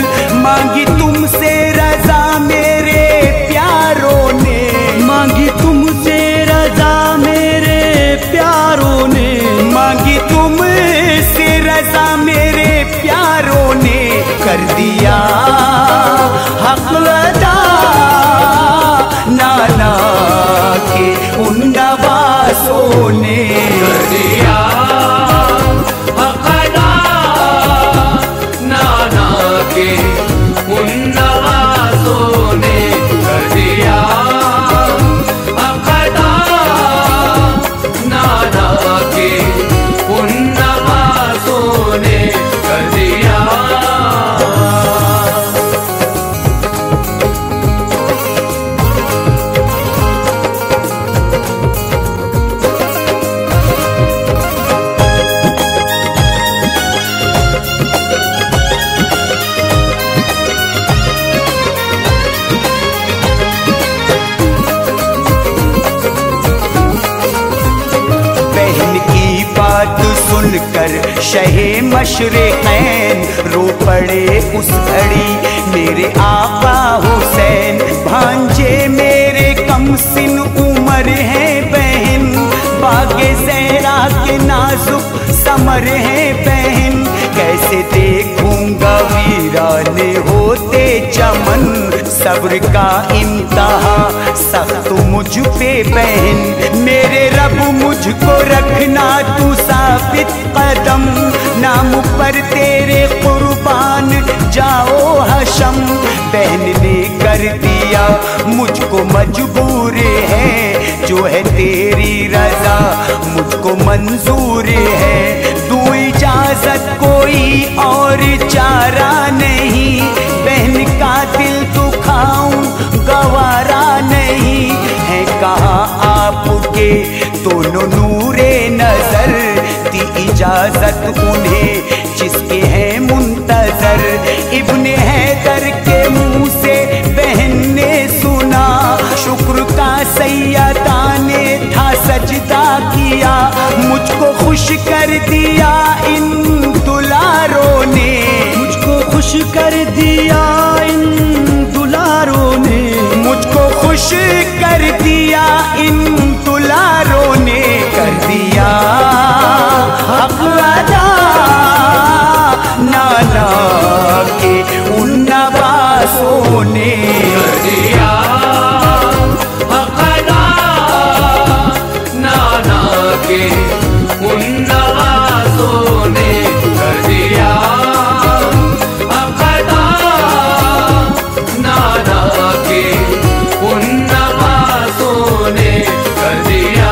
मांगी तुमसे रजा मेरे प्यारों ने, मांगी तुमसे रजा मेरे प्यारों ने, मांगी तुमसे रजा मेरे प्यारों ने, कर दिया हक अदा नाना के उन नवासों ने, कर दिया हक अदा नाना के उन नवासों ने, कर दिया हक अदा नाना के उन नवासों ने, कर दिया। सुनकर शहे मशरिक़ैन रो पड़े उस घड़ी मेरे आका हुसैन, भांजे मेरे कम सिन उम्र है बहन, बागे ज़हरा के नाजुक समर है बहन, कैसे देखूंगा वीराने होते चमन, सब्र का इम्तहा सख्त मुझ पे बहन, मेरे रब मुझको रखना तू साबित कदम, नाम पर तेरे कुर्बान जाओ हशम, बहन ने कर दिया मुझको मजबूर है, जो है तेरी रजा मुझको मंजूर है, तू इजाजत कोई और चारा नहीं, बहन का दिल दुखाऊं गवारा नहीं, है कहाँ आपके दोनों नूरे नजर, दी इजाजत उन्हें जिसके हैं मुंतजर, इब्ने हैदर के मुंह से बहन ने सुना, शुक्र का सैयदा ने था सजदा किया, मुझको खुश कर दिया इन दुलारों ने, मुझको खुश कर दिया इन दुलारों ने, मुझको खुश कर दिया इन दुलारों ने, कर दिया हक अदा नाना के उन नवासों ने, कर दिया हक अदा नाना के उन नवासों ने, कर दिया हक अदा नाना के उन नवासों ने, कर दिया।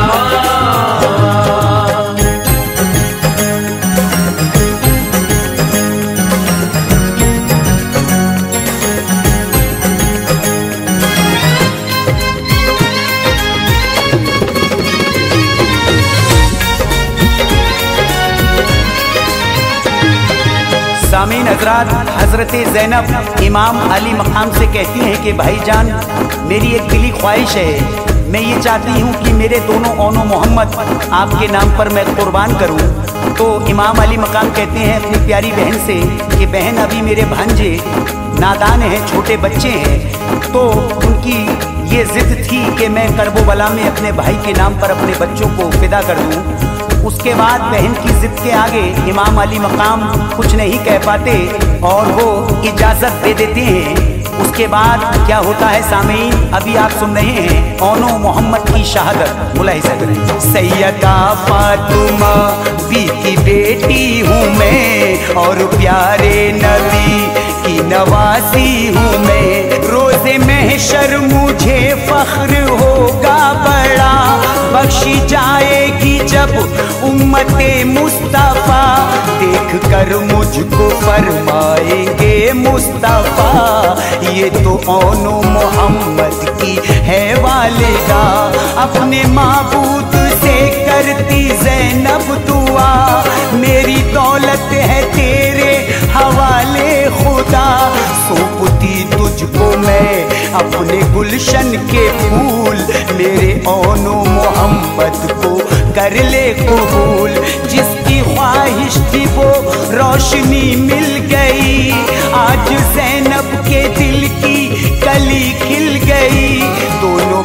सामीन हजरात, हजरत ज़ैनब इमाम अली मकाम से कहती हैं कि भाईजान मेरी एक दिली ख्वाहिश है, मैं ये चाहती हूँ कि मेरे दोनों ओनो मोहम्मद आपके नाम पर मैं कुर्बान करूँ। तो इमाम अली मकाम कहते हैं अपनी प्यारी बहन से कि बहन अभी मेरे भांजे नादान हैं, छोटे बच्चे हैं, तो उनकी ये जिद थी कि मैं करबो बला में अपने भाई के नाम पर अपने बच्चों को फिदा कर दूँ। उसके बाद बहन की जिद के आगे इमाम अली मकाम कुछ नहीं कह पाते और वो इजाज़त दे देते हैं। उसके बाद क्या होता है सामीन, अभी आप सुन रहे हैं ओनो मोहम्मद की शहादत। मुलाहिजा करें। सैयदा फातिमा बी की बेटी हूँ मैं और प्यारे नबी की नवासी हूँ मैं, रोज़े महशर मुझे फख्र होगा बड़ा, बख्शी जाएगी जब उम्मते मुस्तफ़ा, देख कर मुझको फरमाएंगे मुस्तफ़ा, ये तो ओनो मोहम्मद की है वालिदा, अपने माबूद से करती ज़ैनब दुआ, मेरी दौलत है तेरे हवाले खुदा, सौंपती तुझको मैं अपने गुलशन के फूल, मेरे ओनो मोहम्मद को कर ले कबूल, जिसकी ख्वाहिश थी वो रोशनी मिल गई, आज ज़ैनब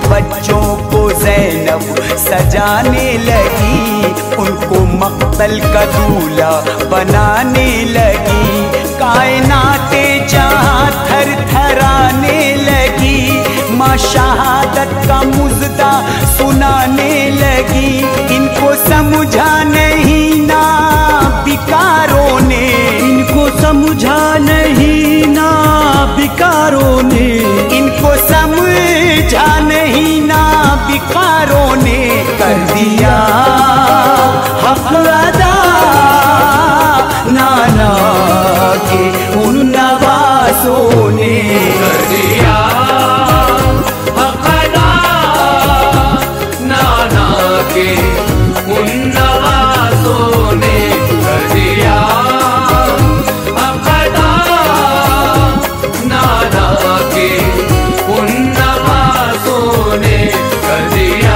बच्चों को ज़ैनब सजाने लगी, उनको मक्तल का दूल्हा बनाने लगी। कायनाते जहाँ थर थराने लगी, माँ शहादत का मुज़दा सुनाने लगी। इनको समझा नहीं ना बिकारों ने, इनको समझा नहीं ना बिकारों ने, इनको समझा नहीं ना बिकारों ने। कर दिया हक अदा नाना के उन नवासों ने, कर दिया हक अदा नाना के उन नवासों ने, कर दिया हक अदा नाना के उन नवासों ने, कर दिया।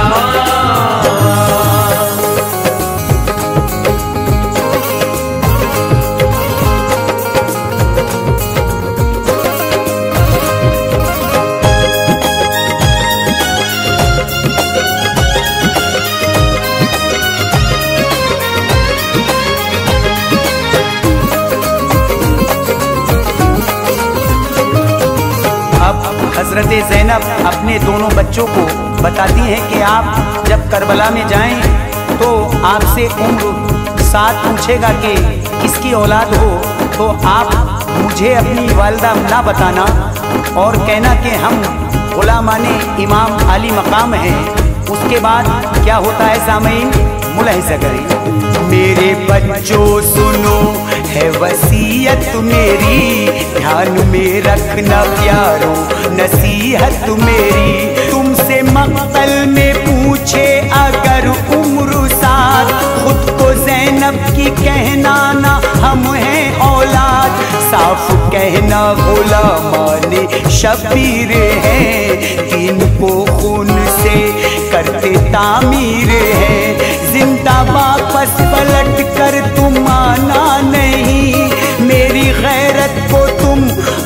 हज़रत ज़ैनब अपने दोनों बच्चों को बताती हैं कि आप जब करबला में जाएं तो आपसे उम्र साथ पूछेगा कि किसकी औलाद हो, तो आप मुझे अपनी वालिदा ना बताना और कहना कि हम गुलामाने इमाम आली मकाम हैं। उसके बाद क्या होता है सामईन, मुलाहिज़ा करें। मेरे बच्चों सुनो है वसीयत मेरी, ध्यान में रखना प्यारो नसीहत मेरी। तुमसे मक्तल में पूछे अगर उम्र साथ, खुद को ज़ैनब की कहना ना हम हैं औलाद। साफ कहना गुलामाने शबीर हैं, दीन को खून से करते तामीर है। जिंदा वापस पलट कर तुम आना नहीं, मेरी गैरत को तुम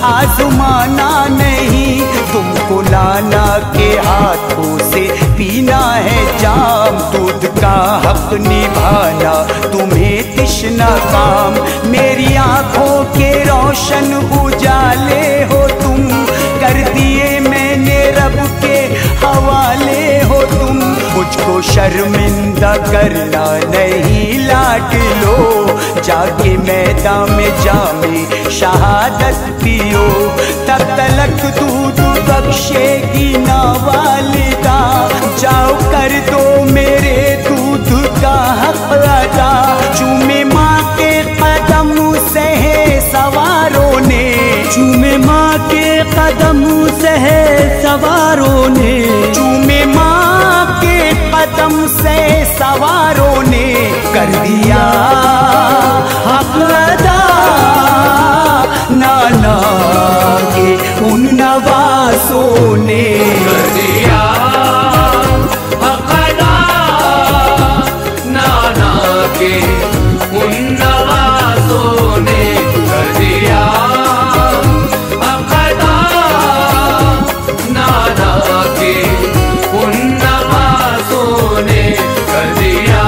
आजमाना नहीं। तुमको लाना के हाथों से पीना है जाम, दूध का हक निभाना तुम्हें तिश्ना काम। मेरी आंखों के रोशन उजाले हो तुम, कर दिए मैंने रब के हवाले हो तुम। मुझको शर्मिंदा करना नहीं लाड लो, जाके मैदान में जामे शहादत पियो। तब तलक दूध बख्शेगी ना वालिदा, जाओ कर दो मेरे दूध का हक अदा। चूमे माँ के कदम सहे सवारों ने, चूमे माँ के कदम सहे सवारों ने, चूमे माँ के कदम से सवारों ने। कर दिया हक अदा नाना के उन नवासों ने, कर दिया हक अदा नाना के उन नवासों ने, कर दिया हक अदा नाना के उन नवासों ने, कर दिया।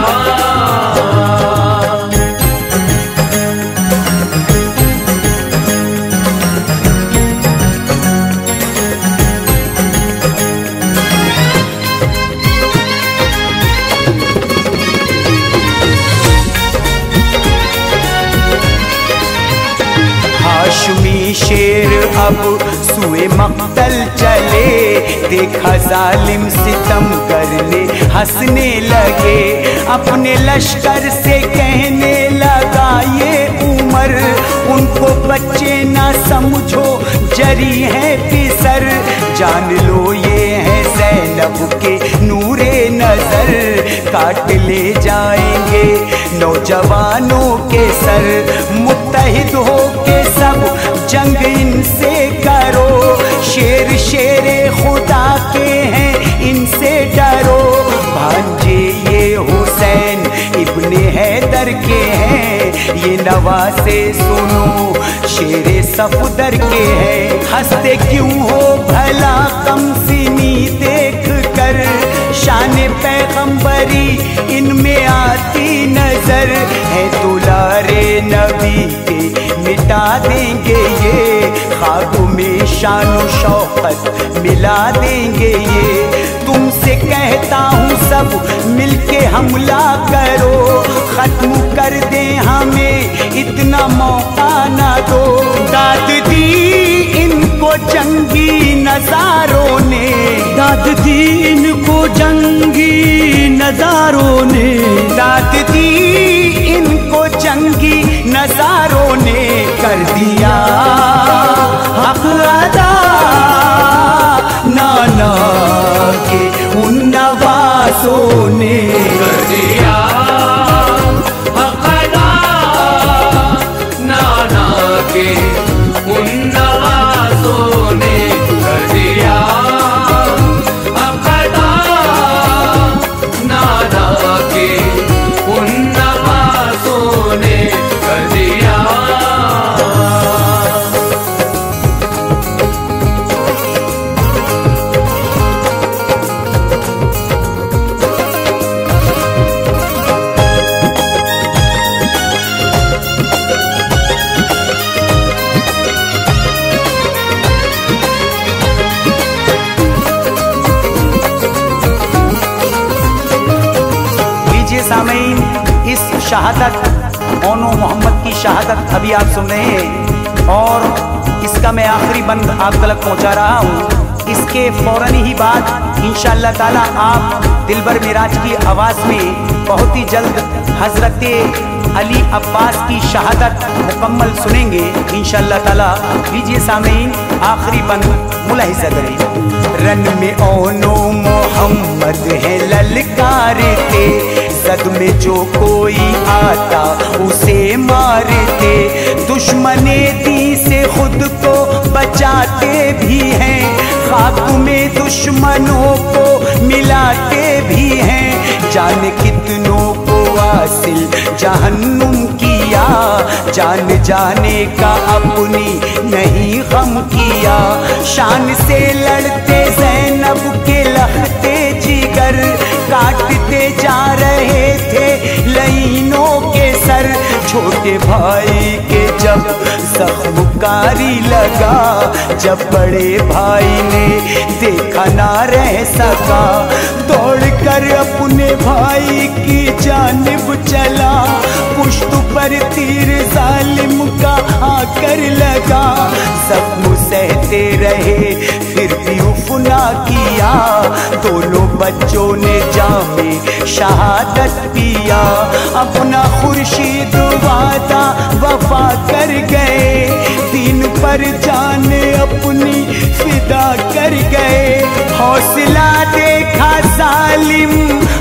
हाशमी शेर अब सुए मक्तल चले, देखा जालिम सितम करने हंसने लगे। अपने लश्कर से कहने लगा ये उमर, उनको बच्चे ना समझो जरी है पिसर। जान लो ये है ज़ैनब के नूरे नजर, काट ले जाएंगे नौजवानों के सर। मुत्तहिद हो के सब जंग इनसे करो, शेर शेरे खुदा के हैं इनसे डरो। भांजे ये हुसैन इब्ने हैदर के हैं, ये नवासे सुनो शेरे सफदर के हैं। हंसते क्यों हो भला कम सिनी देख शान पैगंबरी इनमें आती नजर है, दुलारे नबी के मिटा देंगे ये, ख्वाब में शान शौकत मिला देंगे ये। तुमसे कहता हूँ सब मिलके हमला करो, खत्म कर दे हमें इतना मौका ना दो। दाद दी इनको जंगी नजारों ने, दाद दी इनको जंगी नजारों ने, दाद दी इनको जंगी नजारों ने, कर दिया हक अदा नाना के उन नवासों ने, कर दिया हक अदा नाना के उन नवासों ने, कर दिया हक अदा नाना के उन नवासों ने, कर दिया। सामीन, इस शहादत ओनो मोहम्मद की शहादत अभी आप सुन रहे हैं और इसका मैं आखिरी बंद आप तक पहुंचा रहा हूं। इसके फौरन ही बाद इंशाअल्लाह ताला आप दिलबर मिराज की आवाज़ में बहुत ही जल्द हजरत अली अब्बास की शहादत मुकम्मल सुनेंगे इंशाअल्लाह ताला। लीजिए सामीन, आखिरी बंद मुलाहिजा करें। रन में ओनो मोहम्मद है ललकारते, सद में जो कोई आता उसे मारते, दुश्मने दी से खुद को बचाते भी हैं, खाक में दुश्मनों को मिलाते भी हैं। जाने कितनों को वासिल जहन्नुम किया, जान जाने का अपनी नहीं गम किया। शान से लड़ते ज़ैनब के लखते जिगर, काटते जा रहे थे लईनों के सर। छोटे भाई के जब जख्मकारी लगा, जब बड़े भाई ने देखा ना रह सका, दौड़ कर अपने भाई की जानिब चला, पुश्त पर तीर जालिम का आकर लगा। जख्म सहते रहे फिर भी उफ ना किया, दोनों बच्चों ने जामे शहादत पिया। अपना खुर्शीद वादा वफा कर गए, दीन पर जाने अपनी फिदा कर गए। हौसला देखा जालिम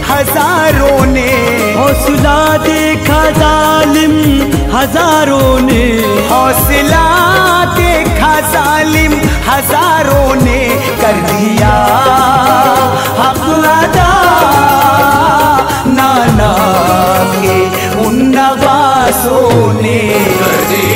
हजारों ने, हौसला देखा जालिम हजारों ने, हौसला देखा जालिम हजारों ने, कर दिया हक अदा नाना के उन नवासों ने, कर दिया।